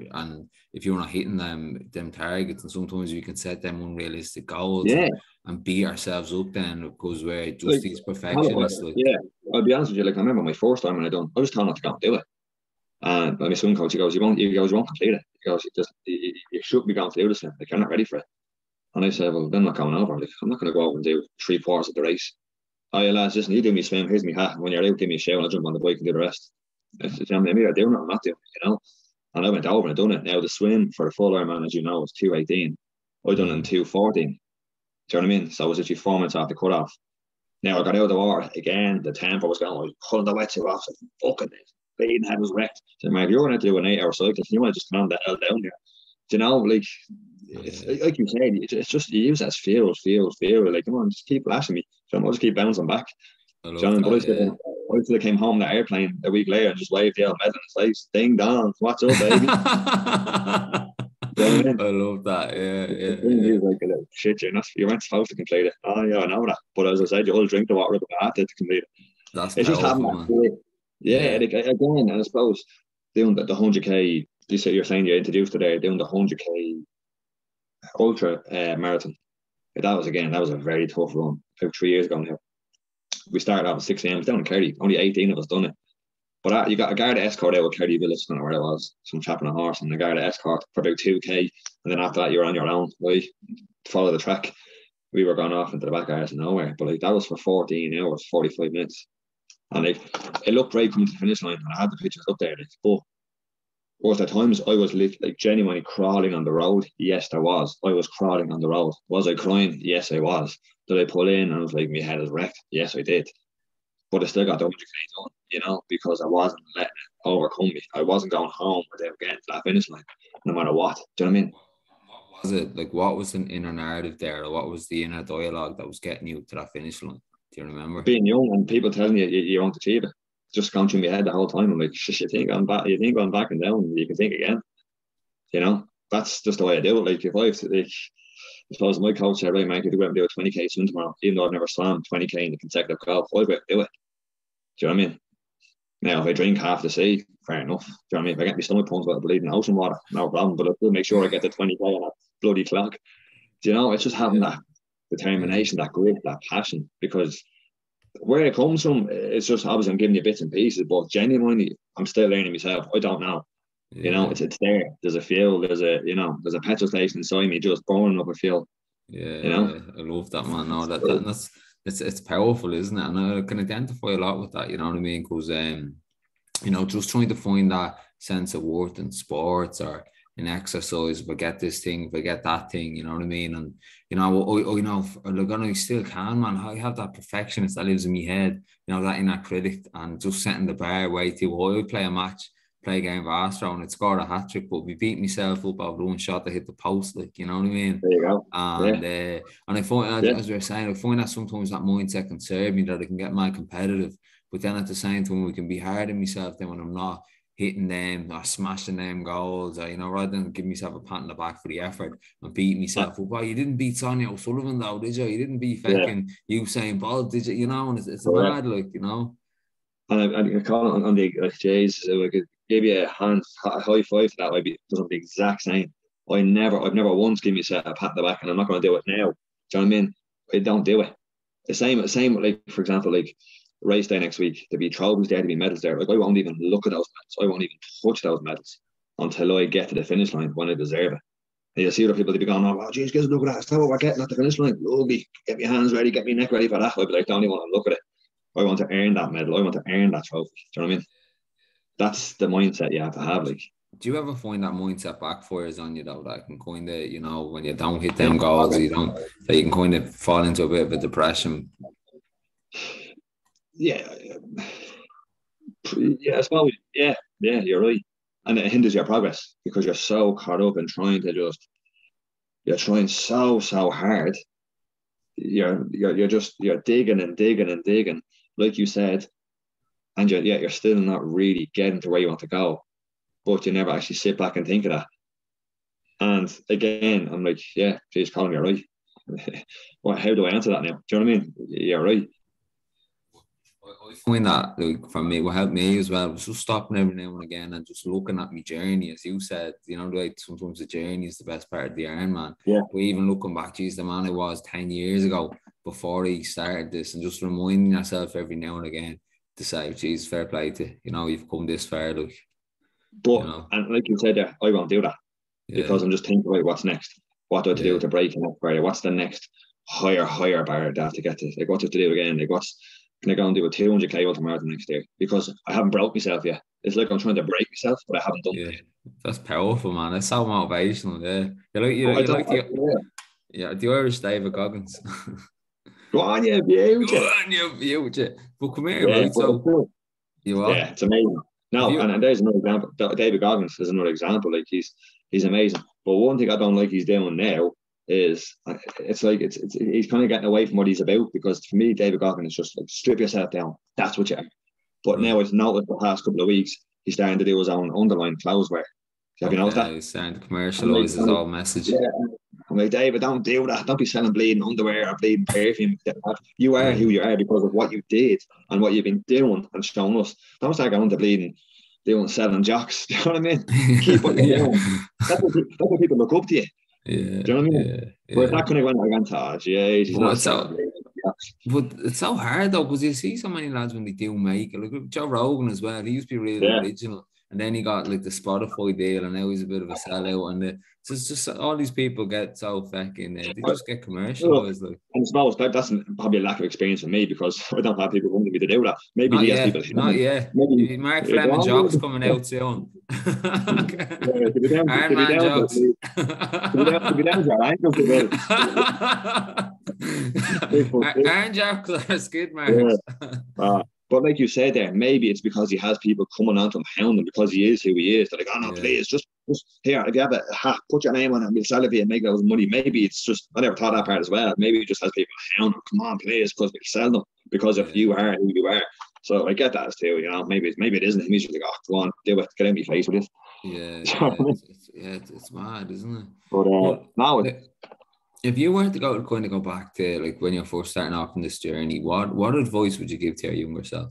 [SPEAKER 2] if you're not hitting them targets. And sometimes we can set them unrealistic goals and beat ourselves up then because we're just like, these perfectionists.
[SPEAKER 1] I'll be honest with you. Like, I remember my first time when I was told not to go and do it. And my swim coach, he goes, you won't complete it. He goes, you shouldn't be going to do this. Like, you're not ready for it. And I said, well, then I'm not going over. Like, I'm not going to go over and do 3/4 of the race. Oh, yeah, lads, listen, you do me swim, here's me hat. When you're out, give me a shout, I'll jump on the bike and do the rest. I said, I'm either doing it or not doing it, you know? And I went over and done it. Now, the swim for the full Ironman, as you know, is 2:18. I done it in 2:14. Do you know what I mean? So it was actually 4 minutes off the cut-off. Now, I got out of the water again, the tempo was going, I was pulling the wetsuit off, so fucking it. Bleeding head was wrecked. So, man, if you're going to do an 8-hour cycle, you want to just calm the hell down there. Do you know, like, like you said, it's just, you use that as fuel. Like, come on, just keep lashing me. So I'll just keep bouncing back. John, but I came home that airplane a week later and just waved the old medal in his face. Ding dong, what's up, baby?
[SPEAKER 2] I love that. Yeah.
[SPEAKER 1] Like, shit, you weren't supposed to complete it. Oh, yeah, I know that. But as I said, you all drink the water up the bath to complete it.
[SPEAKER 2] That's
[SPEAKER 1] it's
[SPEAKER 2] powerful,
[SPEAKER 1] just having that feeling. Yeah, like, again, and I suppose doing the 100k, you're saying you introduced today, doing the 100k ultra marathon. That was a very tough run. About 3 years ago now. We started out at 6 a.m. It was down in Kerry. Only 18 of us done it. But you got a guard escort out of Kerry Village, I don't know where it was, some chap on a horse, and a guard escort for about 2k. And then after that, you're on your own, right? Follow the track. We were going off into the back hours of nowhere. But like that was for 14 hours, 45 minutes. And like it looked great coming to the finish line. And I had the pictures up there. Like, but was there times I was like genuinely crawling on the road? Yes, there was. I was crawling on the road. Was I crying? Yes, I was. Did I pull in and I was like, my head is wrecked? Yes, I did. But I still got the 100k done, because I wasn't letting it overcome me. I wasn't going home without getting to that finish line, no matter what. Do you know what I mean?
[SPEAKER 2] What was it like? What was an inner narrative there, or what was the inner dialogue that was getting you to that finish line? Do you remember?
[SPEAKER 1] Being young and people telling you won't achieve it, just going through my head the whole time. I'm like, you think I'm back? You think I'm back and down? You can think again. That's just the way I do it. Like if I suppose my coach said, right, man, could you go out and do a 20k swim tomorrow, even though I've never swam 20k in the consecutive golf, I'll go out and do it. Do you know what I mean? Now, if I drink half the sea, fair enough. Do you know what I mean? If I get my stomach pumped with bleeding ocean water, no problem. But I still make sure I get the 20k on that bloody clock. Do you know? It's just having that determination, that grit, that passion. Because where it comes from, it's just obviously I'm giving you bits and pieces, but genuinely, I'm still learning myself. I don't know. It's there. There's a fuel. There's a petrol station inside me just burning up a fuel.
[SPEAKER 2] Yeah, I love that, man. No, that's it's powerful, isn't it? And I can identify a lot with that. You know what I mean? Because just trying to find that sense of worth in sports or in exercise. If I get this thing, if I get that thing, you know what I mean? And I still can, man. I have that perfectionist that lives in my head. That inner critic, and just setting the bar way too high. I play a game of Astro and it scored a hat trick, but we beat myself up over one shot that hit the post, like, you know what I mean?
[SPEAKER 1] There you go.
[SPEAKER 2] And I find, as we were saying, I find that sometimes that mindset can serve me, that I can get mad competitive, but then at the same time we can be hard on myself then when I'm not hitting them or smashing them goals, or rather than give myself a pat on the back for the effort and beat myself up. Well, you didn't beat Sonia O'Sullivan though, did you? You didn't beat fucking Usain Bolt, did you? And it's mad, like,
[SPEAKER 1] And I call it on the Jays, so I could give you a high five to that. I'd be doing the exact same. I've never once given myself a pat on the back, and I'm not going to do it now. Do you know what I mean? I don't do it. The same. Like, for example, like race day next week, there'll be trophies there, there'll be medals there. Like I won't even look at those medals. I won't even touch those medals until I get to the finish line when I deserve it. And you'll see other people, they'll be going, oh, geez, guys, look at that. Is that what we're getting at the finish line? Lovely. Get my hands ready, get my neck ready for that. I'd be like, don't even want to look at it. I want to earn that medal. I want to earn that trophy. Do you know what I mean? That's the mindset you have to have. Like,
[SPEAKER 2] do you ever find that mindset backfires on you though? That can kind of, when you don't hit them goals, that you can kind of fall into a bit of a depression.
[SPEAKER 1] Yeah, I suppose. Yeah, you're right, and it hinders your progress because you're so caught up in trying to you're trying so hard. You're digging and digging and digging, like you said, and you're still not really getting to where you want to go, but you never actually sit back and think of that. And again, I'm like, yeah, geez, Colin, you're right. Well, how do I answer that now? Do you know what I mean? You're right.
[SPEAKER 2] I find that, like, for me, what helped me as well was just stopping every now and again and just looking at my journey, as you said. Like sometimes the journey is the best part of the Ironman.
[SPEAKER 1] Yeah.
[SPEAKER 2] But even looking back, geez, the man I was 10 years ago before he started this, and just reminding yourself every now and again to say, geez, fair play to you've come this far, like.
[SPEAKER 1] But and like you said there, I won't do that because I'm just thinking, right, what's next? What do I have to do to break that barrier? What's the next higher barrier I have to get to? Like, what do I have to do again? Like, can I go and do a 200k ultramarathon next year? Because I haven't broke myself yet. It's like I'm trying to break myself, but I haven't done it yet.
[SPEAKER 2] That's powerful, man. It's so motivational. Yeah. The Irish David Goggins.
[SPEAKER 1] Go on, you beauty.
[SPEAKER 2] Go on, you beauty. But come here, right? So,
[SPEAKER 1] it's amazing. No, and there's another example. David Goggins is another example. Like he's amazing. But one thing I don't like he's doing now is it's like he's kind of getting away from what he's about, because for me, David Goggins is just like, strip yourself down. That's what you are. But now I've noticed the past couple of weeks he's starting to do his own underlying clothes wear. Have you noticed that?
[SPEAKER 2] He's starting to commercialise his whole message.
[SPEAKER 1] Yeah. I'm like, David, don't do that. Don't be selling bleeding underwear or bleeding perfume. You are who you are because of what you did and what you've been doing and showing us. Don't start going to bleeding, selling jocks. Do you know what I mean? Keep what you're doing. That's what people look up to you.
[SPEAKER 2] Yeah,
[SPEAKER 1] Do you know what I mean?
[SPEAKER 2] yeah,
[SPEAKER 1] Whereas
[SPEAKER 2] yeah.
[SPEAKER 1] that kind of went against, jeez, he's
[SPEAKER 2] But
[SPEAKER 1] not
[SPEAKER 2] it's
[SPEAKER 1] second
[SPEAKER 2] so,
[SPEAKER 1] grade. Yeah.
[SPEAKER 2] but it's so hard though, because you see so many lads when they do make it. Like Joe Rogan as well. He used to be really
[SPEAKER 1] Yeah.
[SPEAKER 2] original, and then he got like the Spotify deal, and now he's a bit of a sellout. And it's just all these people get so fucking, they just get
[SPEAKER 1] Look,
[SPEAKER 2] commercialized. Like,
[SPEAKER 1] and suppose that's probably a lack of experience for me because I don't have people wanting me to do that. Maybe
[SPEAKER 2] not
[SPEAKER 1] he has people
[SPEAKER 2] yet, not
[SPEAKER 1] helping.
[SPEAKER 2] yet.
[SPEAKER 1] Maybe
[SPEAKER 2] Mark
[SPEAKER 1] go
[SPEAKER 2] Fleming
[SPEAKER 1] on,
[SPEAKER 2] jokes coming out soon.
[SPEAKER 1] yeah, to be
[SPEAKER 2] Iron Man
[SPEAKER 1] down
[SPEAKER 2] jokes.
[SPEAKER 1] to be down to our ankles a bit. Big foot,
[SPEAKER 2] Iron jokes are skid
[SPEAKER 1] yeah.
[SPEAKER 2] marks.
[SPEAKER 1] But like you said there, maybe it's because he has people coming onto him, hounding him because he is who he is. They're like, oh no,
[SPEAKER 2] Yeah,
[SPEAKER 1] please, just here, if you have a hat, put your name on it and we'll sell it for you and make those money. Maybe it's just, I never thought that part as well. Maybe he just has people hounding him, come on, please, because we'll sell them because if
[SPEAKER 2] yeah,
[SPEAKER 1] you are who you are. So I get that as too, maybe it isn't him. He's just like, oh, go on, do it, get out of my face with
[SPEAKER 2] yeah,
[SPEAKER 1] it.
[SPEAKER 2] yeah. It's mad, isn't it?
[SPEAKER 1] But
[SPEAKER 2] But
[SPEAKER 1] now
[SPEAKER 2] like, if you were to go back to like when you're first starting off in this journey, what advice would you give to your younger self?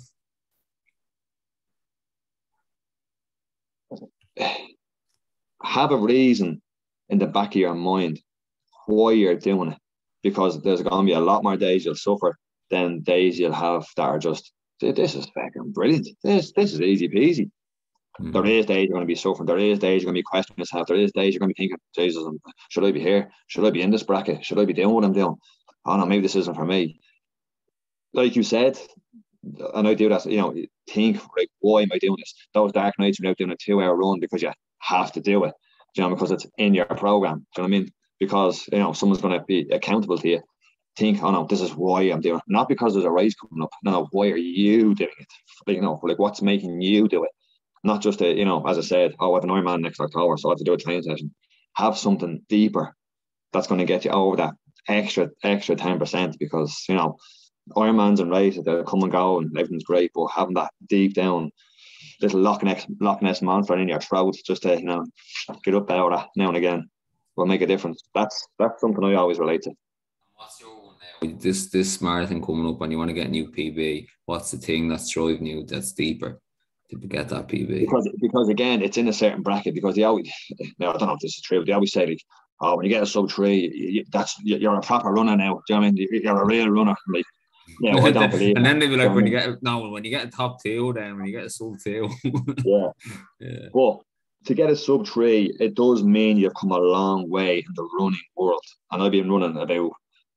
[SPEAKER 1] have a reason in the back of your mind why you're doing it, because there's going to be a lot more days you'll suffer than days you'll have that are just, this is fucking brilliant. This is easy peasy. There is days you're going to be suffering. There is days you're going to be questioning yourself. There is days you're going to be thinking, Jesus, should I be here? Should I be in this bracket? Should I be doing what I'm doing? Oh no, maybe this isn't for me. Like you said, and I do that, think, like, why am I doing this? Those dark nights when you're out doing a 2 hour run because you have to do it, because it's in your program. Do you know what I mean? Because, someone's going to be accountable to you. Think, oh no, this is why I'm doing it. Not because there's a race coming up. No, why are you doing it? Like what's making you do it? Not just as I said, I have an Ironman next October, so I have to do a training session. Have something deeper that's going to get you over that extra 10%, because, Ironmans and races, they come and go and everything's great, but having that deep down little Loch Ness monster in your throat just to, get up out of that now and again will make a difference. That's something I always relate to.
[SPEAKER 2] What's your one now? This marathon coming up and you want to get a new PB. What's the thing that's driving you that's deeper to get that PB?
[SPEAKER 1] Because again, it's in a certain bracket, because they always, now I don't know if this is true, but they always say, like, oh, when you get a sub 3, you're a proper runner now. Do you know what I mean? You're a real runner. Like, yeah, I don't believe.
[SPEAKER 2] And then they'd be like, when you get a top 2, then when you get a sub 2.
[SPEAKER 1] Yeah.
[SPEAKER 2] Yeah.
[SPEAKER 1] But to get a sub 3, it does mean you've come a long way in the running world. And I've been running about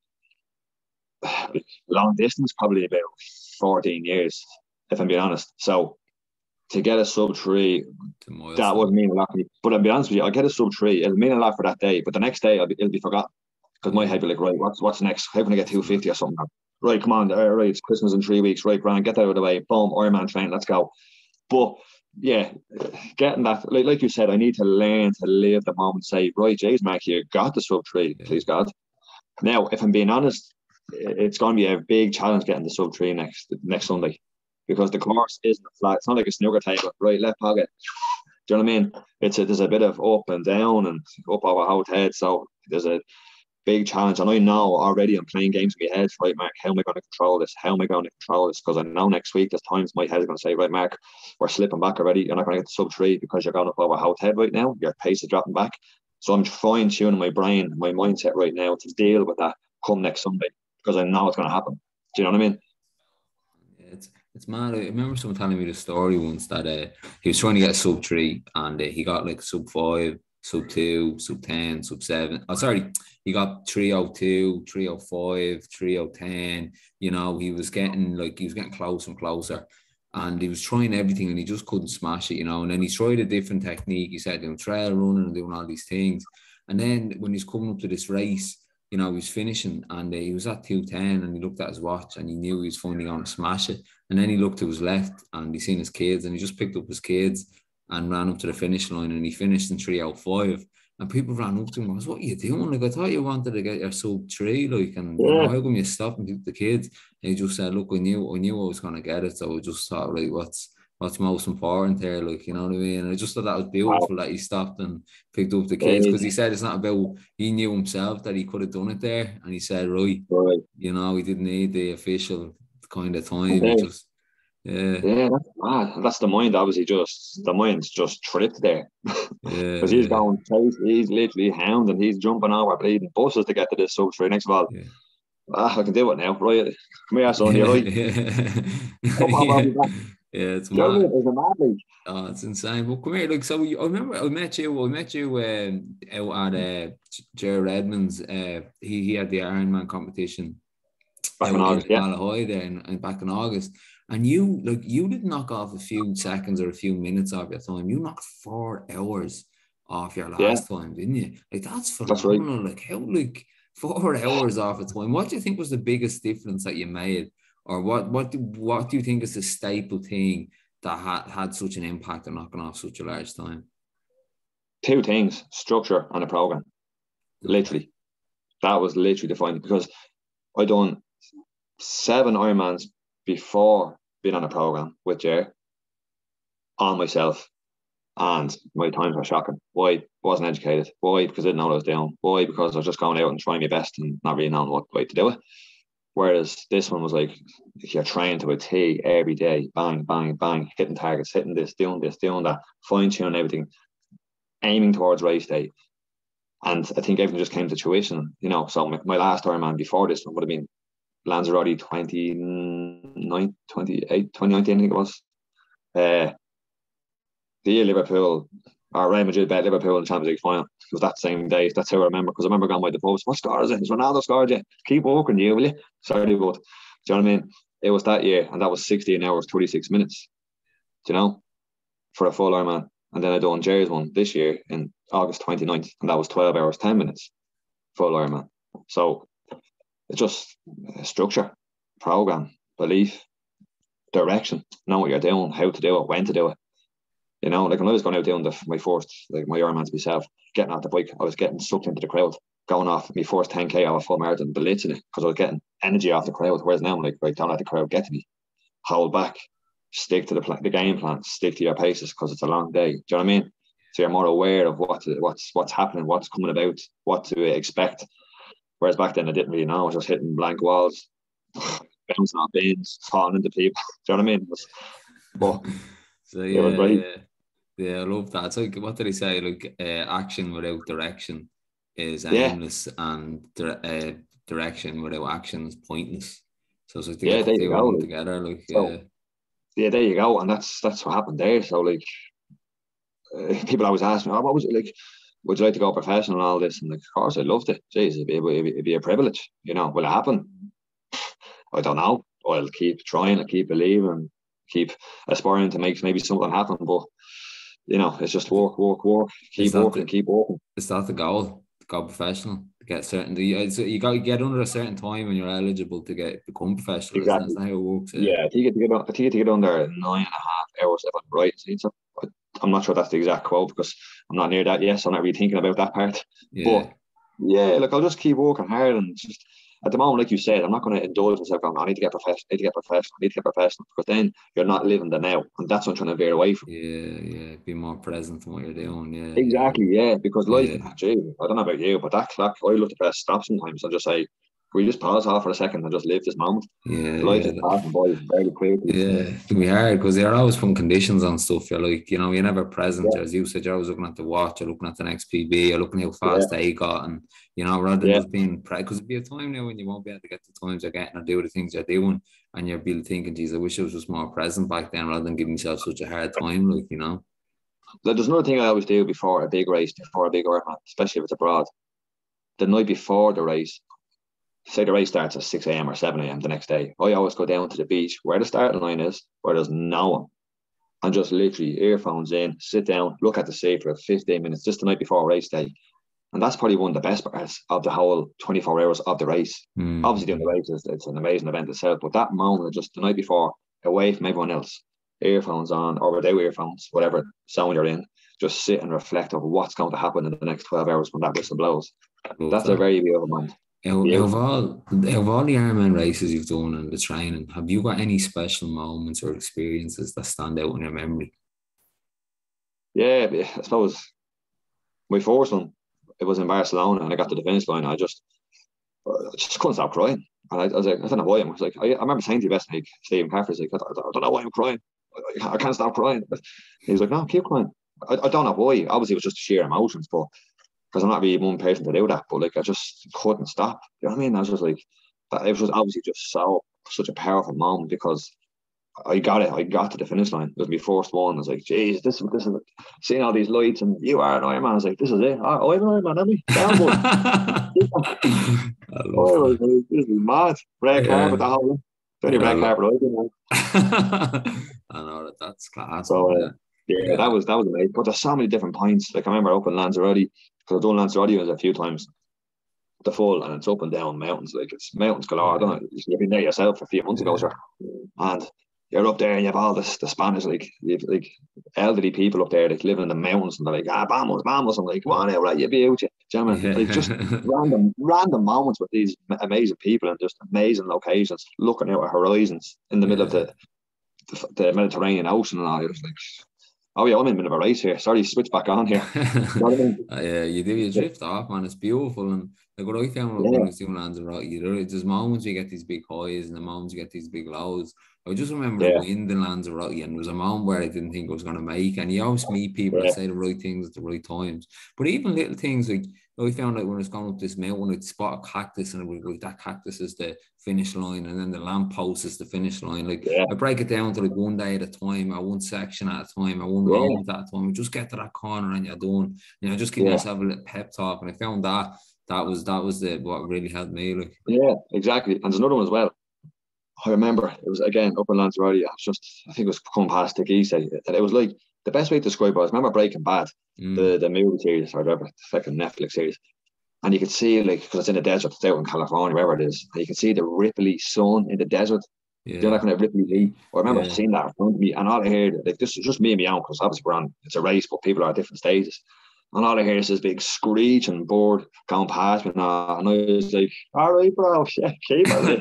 [SPEAKER 1] long distance, probably about 14 years, if I'm being honest. So to get a sub 3, that would mean a lot to me. But I'll be honest with you, I'll get a sub 3. It'll mean a lot for that day. But the next day, it'll be forgotten. Because my head will be like, right, what's next? How can I get 250 or something? Right, come on. Right, it's Christmas in 3 weeks. Right, Grant, get that out of the way. Boom, Ironman train, let's go. But yeah, getting that, like you said, I need to learn to live the moment. Say, right, James Mack, you got the sub 3, please God. Now, if I'm being honest, it's going to be a big challenge getting the sub 3 next Sunday, because the course isn't flat. It's not like a snooker table. Right, left pocket. Do you know what I mean? There's a bit of up and down and up over both heads. So there's a big challenge, and I know already I'm playing games in my head. Right, Mark, how am I going to control this? Because I know next week there's times my head is going to say, right, Mark, we're slipping back already. You're not going to get the sub 3 because you're going up over hot head right now. Your pace is dropping back. So I'm fine tuning my brain, my mindset right now to deal with that come next Sunday, because I know it's going to happen. Do you know what I mean?
[SPEAKER 2] It's mad. I remember someone telling me the story once that he was trying to get a sub 3 and he got like sub 5, sub 2, sub 10, sub 7. Oh, sorry. He got 302, 305, 3010. He was getting closer and closer. And he was trying everything and he just couldn't smash it, And then he tried a different technique. He said, trail running and doing all these things. And then when he's coming up to this race, he was finishing and he was at 210 and he looked at his watch and he knew he was finally going to smash it. And then he looked to his left and he seen his kids and he just picked up his kids and ran up to the finish line and he finished in 305. And people ran up to him and goes, what are you doing? Like, I thought you wanted to get your sub 3, like, and how come you stopped and took the kids? And he just said, look, I knew I was going to get it. So I just thought, like, what's most important here, like, you know what I mean? And I just thought that was beautiful that he stopped and picked up the kids, because he said it's not about, he knew himself that he could have done it there, and he said, right. He didn't need the official kind of time.
[SPEAKER 1] Yeah, that's mad. And that's the mind, obviously, the mind's just tripped there. Because he's
[SPEAKER 2] yeah,
[SPEAKER 1] going chase, he's literally hounding, he's jumping over bleeding buses to get to this substrate. Next of all,
[SPEAKER 2] yeah.
[SPEAKER 1] I can do it now, right? Come here, son, you're
[SPEAKER 2] Yeah,
[SPEAKER 1] right.
[SPEAKER 2] yeah,
[SPEAKER 1] Come on, I'll
[SPEAKER 2] yeah,
[SPEAKER 1] be back.
[SPEAKER 2] yeah. It's
[SPEAKER 1] You know what I
[SPEAKER 2] mad.
[SPEAKER 1] mean? It's a mad league.
[SPEAKER 2] Oh, it's insane. But come here, like, so I remember I met you. Out at Jerry Redmond's. He had the Ironman competition
[SPEAKER 1] Back in
[SPEAKER 2] out in
[SPEAKER 1] August, yeah.
[SPEAKER 2] Malahoy there, back in August. And you did knock off a few seconds or a few minutes off your time. You knocked 4 hours off your
[SPEAKER 1] Yeah,
[SPEAKER 2] last time, didn't you? Like that's
[SPEAKER 1] that's right.
[SPEAKER 2] phenomenal. Like how 4 hours off a time. What do you think was the biggest difference that you made, or what do you think is the staple thing that had such an impact on knocking off such a large time?
[SPEAKER 1] Two things: structure and a program.
[SPEAKER 2] Okay.
[SPEAKER 1] Literally, that was literally defined because I done 7 Ironmans before being on a program with Jerry on myself, and my times were shocking. Why? Wasn't educated. Why? Because I didn't know what I was doing. Why? Because I was just going out and trying my best and not really knowing what way to do it. Whereas this one was like you're trying to a T every day, bang, bang, bang, hitting targets, hitting this, doing that, fine tuning everything, aiming towards race day. And I think everything just came to fruition, you know. So my last Ironman before this one would have been Lanzarote 2019, I think it was. The year Liverpool, or Real Madrid bet Liverpool in the Champions League final. It was that same day. That's how I remember, because I remember going by the post. What score is it? It's Ronaldo scored you. Keep walking, you, will you? Sorry, but do you know what I mean? It was that year, and that was 16 hours, 36 minutes, do you know, for a full Ironman. And then I done Jerry's one this year in August 29th, and that was 12 hours, 10 minutes, full Ironman. So it's just structure, program, belief, direction, know what you're doing, how to do it, when to do it. You know, like when I was going out doing my first, like my Ironmans myself, getting off the bike, I was getting sucked into the crowd, going off my first 10K off a full marathon, blitzing it, because I was getting energy off the crowd. Whereas now I'm like, right, don't let the crowd get to me. Hold back, stick to the game plan, stick to your paces, because it's a long day. Do you know what I mean? So you're more aware of what's happening, what's coming about, what to expect. Whereas back then I didn't really know. I was just hitting blank walls, bouncing off bins, falling into people. Do you know what I mean? But
[SPEAKER 2] So
[SPEAKER 1] it was
[SPEAKER 2] yeah,
[SPEAKER 1] great.
[SPEAKER 2] yeah. Yeah, I love that. It's like, what did he say? Like, action without direction is
[SPEAKER 1] Yeah,
[SPEAKER 2] aimless, and direction without action is pointless. So it's like to
[SPEAKER 1] yeah,
[SPEAKER 2] get the
[SPEAKER 1] there you
[SPEAKER 2] two of
[SPEAKER 1] go.
[SPEAKER 2] them
[SPEAKER 1] Like,
[SPEAKER 2] together. Like,
[SPEAKER 1] so yeah, there you go, and that's what happened there. So like, people always ask me, "Oh, what was it like? Would you like to go professional and all this?" And like, of course, I loved it. Jeez, it'd be a privilege. You know, will it happen? I don't know. I'll keep trying. I keep believing. Keep aspiring to make maybe something happen. But you know, it's just work, work, work.
[SPEAKER 2] is
[SPEAKER 1] Keep
[SPEAKER 2] that
[SPEAKER 1] working,
[SPEAKER 2] the
[SPEAKER 1] keep working.
[SPEAKER 2] is that the goal? To go professional, to get certain. So you got to get under a certain time when you're eligible to become professional. Isn't that, is
[SPEAKER 1] Exactly.
[SPEAKER 2] that how it works? Yeah.
[SPEAKER 1] Yeah, I think you get to get I think you get to get under 9.5 hours if I'm right. So I'm not sure that's the exact quote because I'm not near that yet. So I'm not really thinking about that part.
[SPEAKER 2] Yeah.
[SPEAKER 1] But yeah, look, I'll just keep working hard and just at the moment, like you said, I'm not going to indulge myself going, I need to get professional, I need to get professional, I need to get professional, because then you're not living the now. And that's what I'm trying to veer away from.
[SPEAKER 2] Yeah, yeah. Be more present in what you're doing. Yeah, yeah,
[SPEAKER 1] Exactly, yeah. Because life,
[SPEAKER 2] yeah,
[SPEAKER 1] gee, I don't know about you, but that clock, I love to press stop sometimes and just say, can we just pause off for a second and just live this moment?
[SPEAKER 2] yeah,
[SPEAKER 1] Life
[SPEAKER 2] yeah.
[SPEAKER 1] is passing by very quickly.
[SPEAKER 2] Yeah, it can be hard because they're always putting conditions on stuff. You're like, you're never present.
[SPEAKER 1] Yeah,
[SPEAKER 2] As you said, you're always looking at the watch, you're looking at the next PB, you're looking how
[SPEAKER 1] yeah,
[SPEAKER 2] fast they got, and rather than
[SPEAKER 1] yeah.
[SPEAKER 2] just being because it'll be a time now when you won't be able to get the times you're getting or do the things you're doing, and you'll be thinking, geez, I wish I was just more present back then rather than giving myself such a hard time,
[SPEAKER 1] There's another thing I always do before a big race, before a big Ironman, especially if it's abroad. The night before the race, say the race starts at 6 a.m. or 7 a.m. the next day, I always go down to the beach where the starting line is, where there's no one, and just literally earphones in, sit down, look at the sea for 15 minutes just the night before race day. And that's probably one of the best parts of the whole 24 hours of the race. Obviously, doing the
[SPEAKER 2] Mm-hmm.
[SPEAKER 1] race is it's an amazing event itself, but that moment just the night before, away from everyone else, earphones on or without earphones, whatever sound you're in, just sit and reflect over what's going to happen in the next 12 hours when that whistle blows.
[SPEAKER 2] Love
[SPEAKER 1] That's a
[SPEAKER 2] that.
[SPEAKER 1] very beautiful moment. Beautiful.
[SPEAKER 2] Of all the Ironman races you've done and the training, have you got any special moments or experiences that stand out in your memory?
[SPEAKER 1] Yeah, I suppose my first one, it was in Barcelona and I got to the finish line. I just couldn't stop crying. And I was like, I don't know why. I was like, I remember saying to you best, like, Stephen Caffrey's like, I don't know why I'm crying. I can't stop crying. He was like, no, keep crying. I don't know why. Obviously, it was just sheer emotions, but because I'm not really one person to do that, but like I just couldn't stop. You know what I mean? I was just like, that it was obviously just such a powerful moment because I got it. I got to the finish line. It was my first one. I was like, geez, this is seeing all these lights and you are an Ironman. I was like, this is it. I'm an Ironman, am I? Down one.
[SPEAKER 2] I love that.
[SPEAKER 1] Like, this is mad. Red carpet, the whole. The only red carpet I've been on.
[SPEAKER 2] I know that's class.
[SPEAKER 1] So
[SPEAKER 2] Yeah.
[SPEAKER 1] that was amazing. But there's so many different points. Like I remember up in Lanzarote, because I've done Lanzarote a few times. The full, and it's up and down mountains. Like it's mountains galore. I don't know. You've been there yourself a few months ago, sir. And you're up there and you have all the Spanish, like elderly people up there that live in the mountains, and they're like, vamos, vamos. I'm like, come on out, right? You be out, you. Do you know what I mean? Like just random moments with these amazing people and just amazing locations, looking out at horizons in the middle of the Mediterranean Ocean and all. It was like, oh yeah, I'm in the middle of a race here. Sorry, switch back on here. You know what I mean?
[SPEAKER 2] Yeah, you do. You drift off, man. It's beautiful, and like what I found when I was doing Lanzarote, there's moments you get these big highs and the moments you get these big lows. I just remember the wind in Lanzarote, and there was a moment where I didn't think I was going to make. And you always meet people that say the right things at the right times. But even little things like I found like when I was going up this mountain, I'd spot a cactus, and it was like that cactus is the finish line, and then the lamppost is the finish line. Like I break it down to like one day at a time, or one section at a time, or one moment at a time. You just get to that corner and you're done. You know, just give yourself a little pep talk. And I found that was what really helped me. Like
[SPEAKER 1] exactly. And there's another one as well. I remember it was again up in Lanzarote. I think it was coming past Teguise, and it was like the best way to describe it. I remember Breaking Bad, the movie series or whatever, the second Netflix series, and you could see like because it's in the desert, it's out in California, wherever it is, and you can see the ripply sun in the desert. You know that kind of ripply heat. I remember seeing that in front of me, and all I heard like this is just me and my own because obviously it's a race, but people are at different stages. And all I hear is this big screeching bird going past me, and I was like, "All right, bro, yeah, keep it."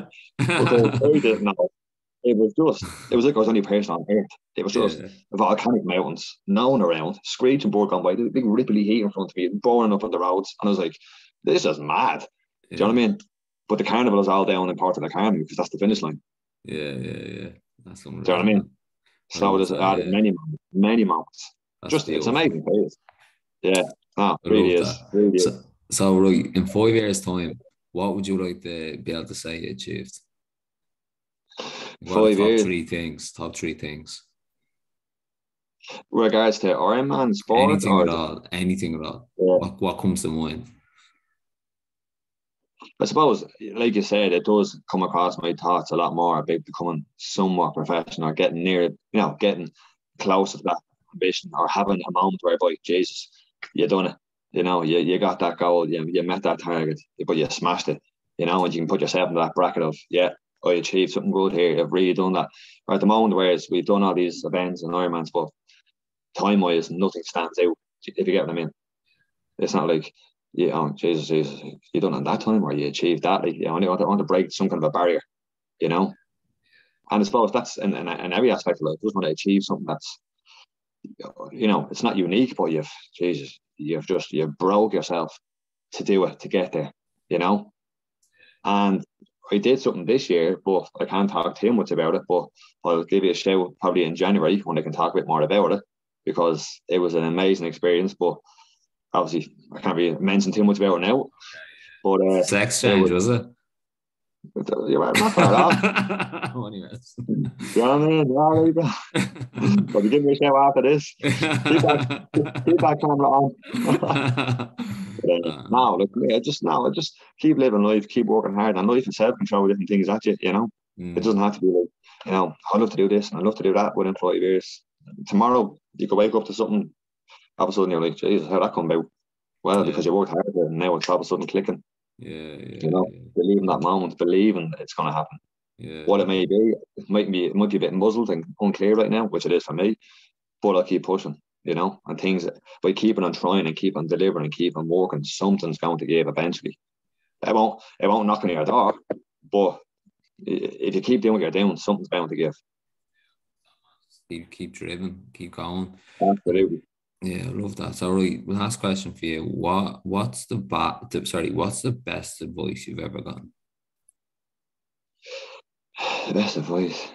[SPEAKER 1] It was like I was the only person on earth. It was just volcanic mountains, no one around, screeching bird going by, the big ripply heat in front of me, burning up on the roads, and I was like, "This is mad." Do you know what I mean? But the carnival is all down in part of the carnival because that's the finish line.
[SPEAKER 2] Yeah. That's
[SPEAKER 1] do you know what I mean? So there's many moments. It's amazing place. Yeah, it really is. Really is.
[SPEAKER 2] So right, in 5 years' time, what would you like to be able to say you achieved?
[SPEAKER 1] 5 years.
[SPEAKER 2] Top three things.
[SPEAKER 1] Regards to Ironman sport,
[SPEAKER 2] anything at all. Yeah. What comes to mind?
[SPEAKER 1] I suppose, like you said, it does come across my thoughts a lot more about becoming somewhat professional, getting near, getting closer to that ambition, or having a moment whereby, Jesus, you done it. You got that goal, you met that target, but you smashed it. And you can put yourself in that bracket of, I achieved something good here. I've really done that. Or at the moment, whereas we've done all these events and Ironmans, but time-wise, nothing stands out. If you get what I mean, it's not like, Jesus, you done it in that time, or you achieved that. Like, I want to break some kind of a barrier, And I suppose that's in every aspect of life. Just want to achieve something that's, it's not unique, but you've broke yourself to do it, to get there, And I did something this year, but I can't talk too much about it. But I'll give you a shout probably in January when I can talk a bit more about it, because it was an amazing experience. But obviously, I can't really mention too much about it now. But
[SPEAKER 2] sex change, was it?
[SPEAKER 1] You're not far off. You know what I mean? All right. But you give me a shout after this. Keep that camera on. I just keep living life, keep working hard, and life itself can throw different things at you. It doesn't have to be like, I love to do this and I love to do that within 5 years. Tomorrow you could wake up to something, all of a sudden you're like, Jesus, how'd that come about? Well, because you worked hard and now it's all of a sudden clicking. Believe in that moment, believing it's going to happen. What it may be, it might be a bit muzzled and unclear right now, which it is for me, but I'll keep pushing, and things, by keeping on trying and keep on delivering and keep on working, something's going to give eventually. It won't knock on your door, but if you keep doing what you're doing, something's bound to give.
[SPEAKER 2] Keep driven, keep going.
[SPEAKER 1] Absolutely.
[SPEAKER 2] Yeah, I love that. So, right, last question for you: what's the best advice you've ever gotten?
[SPEAKER 1] The best advice,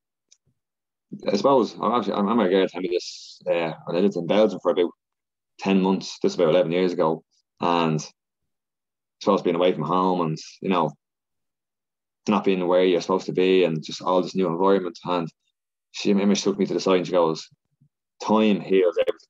[SPEAKER 1] I suppose. I remember a girl telling me this. I lived in Belgium for about 10 months. This is about 11 years ago, and supposed to being away from home, and not being where you're supposed to be, and just all this new environment. And she took me to the side and she goes, "Time heals everything."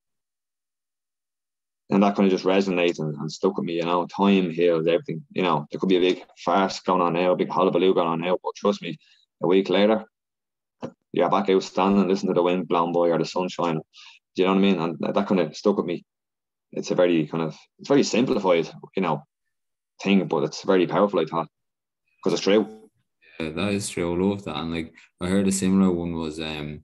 [SPEAKER 1] And that kind of just resonated and stuck with me. Time heals everything. There could be a big farce going on now, a big hullabaloo going on now, but trust me, a week later, you're back out standing, listening to the wind blowing by or the sunshine. Do you know what I mean? And that kind of stuck with me. It's very simplified, thing, but it's very powerful, I thought, because it's true.
[SPEAKER 2] Yeah, that is true. I love that. And like, I heard a similar one was, like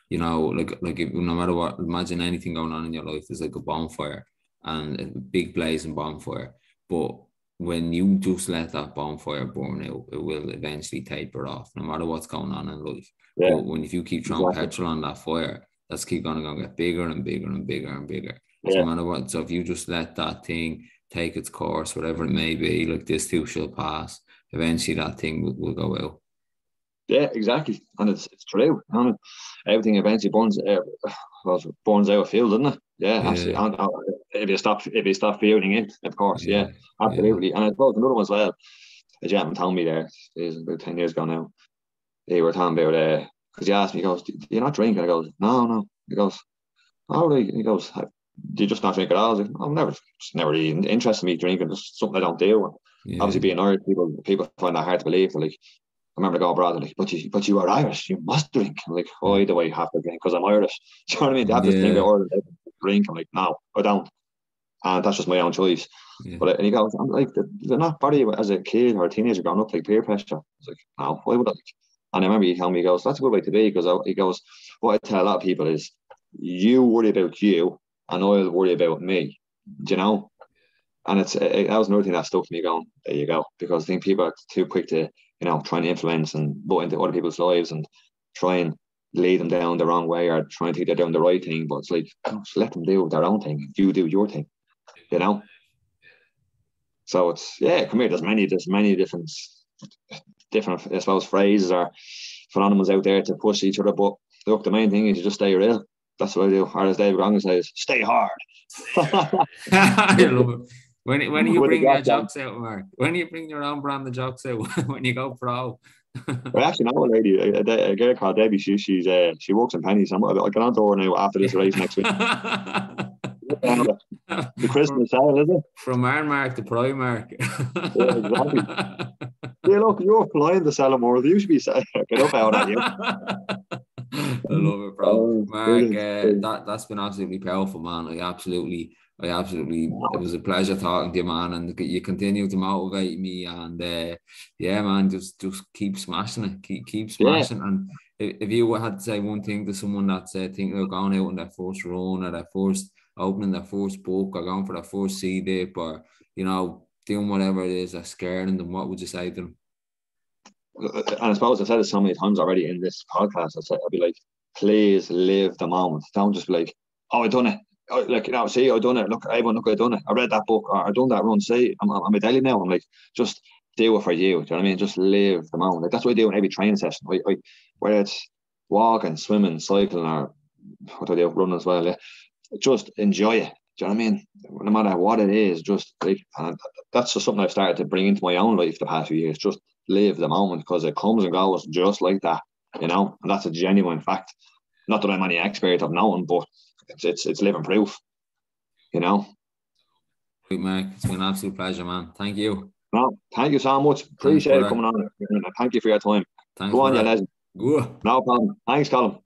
[SPEAKER 2] if, no matter what, imagine anything going on in your life is like a bonfire and a big blazing bonfire. But when you just let that bonfire burn out, it will eventually taper off, no matter what's going on in life. Yeah. But if you keep throwing petrol on that fire, that's keep going to get bigger and bigger and bigger and bigger. Yeah. So no matter what, so if you just let that thing take its course, whatever it may be, like this too shall pass, eventually that thing will go out.
[SPEAKER 1] Yeah, exactly. And it's true. Everything eventually burns out of fuel, doesn't it? Yeah, absolutely. And if you stop feeling it, of course. Yeah, absolutely. Yeah. And I suppose another one as well. A gentleman told me there, about 10 years ago now, they were talking about, because he asked me, he goes, "Do you not drink?" And I goes, No. He goes, "All right." He goes, "Do you just not drink at all?" I was like, "I'm never really interested in me drinking. Just something I don't do." Yeah. Obviously, being Irish, people find that hard to believe. They're like, I remember going abroad, like, but you are Irish, you must drink. I'm like, why do I have to drink? Because I'm Irish. Do you know what I mean? They have this thing about Ireland, drink. I'm like, no, I don't. And that's just my own choice. Yeah. But and he goes, I'm like, they're not body as a kid or a teenager growing up, like peer pressure. I was like, no, why would I? And I remember he told me, he goes, that's a good way to be. Because he goes, what I tell a lot of people is, you worry about you and I'll worry about me. Do you know? And that was another thing that stuck to me going, there you go. Because I think people are too quick to, trying to influence and butt into other people's lives and try and lead them down the wrong way or try and think they're doing the right thing. But it's like, just let them do their own thing. You do your thing, So it's, come here. There's many different, I suppose, phrases or phenomenons out there to push each other. But look, the main thing is you just stay real. That's what I do. Or as David Goggins says, stay hard.
[SPEAKER 2] I love it. When you bring your jokes out, Mark? When you bring your own brand of jokes out? When you go pro?
[SPEAKER 1] I actually know a lady, a girl called Debbie. She works in pennies. I get on to her now after this race next week. The Christmas sale, is it?
[SPEAKER 2] From IronManMark to Primark.
[SPEAKER 1] Yeah, exactly. Yeah, look, you're flying to sell them more. You should be saying, get up out at you.
[SPEAKER 2] I love it, bro. Mark, that's been absolutely powerful, man. I absolutely, it was a pleasure talking to you, man. And you continue to motivate me. And man, just keep smashing it. Keep smashing. Yeah. And if you had to say one thing to someone that's thinking of going out on their first run or their first opening their first book or going for their first C-dip or, doing whatever it is that's scaring them, what would you say to them?
[SPEAKER 1] And I suppose I've said it so many times already in this podcast. I'd be like, please live the moment. Don't just be like, oh, I've done it. See, I've done it. Look, everyone, look, I've done it. I read that book, or I've done that run. See, I'm a daily now. I'm like, just do it for you. Do you know what I mean? Just live the moment. Like, that's what I do in every training session. Whether it's walking, swimming, cycling, or what I do, running as well. Yeah. Just enjoy it. Do you know what I mean? No matter what it is, just like, and that's just something I've started to bring into my own life the past few years. Just live the moment, because it comes and goes just like that, and that's a genuine fact. Not that I'm any expert of knowing, but it's living proof, Great,
[SPEAKER 2] Mark. It's been an absolute pleasure, man. Thank you.
[SPEAKER 1] No, thank you so much. Appreciate it coming on. Thank you for your time.
[SPEAKER 2] Thanks.
[SPEAKER 1] Go on, you legend.
[SPEAKER 2] Go.
[SPEAKER 1] No problem. Thanks, Colin.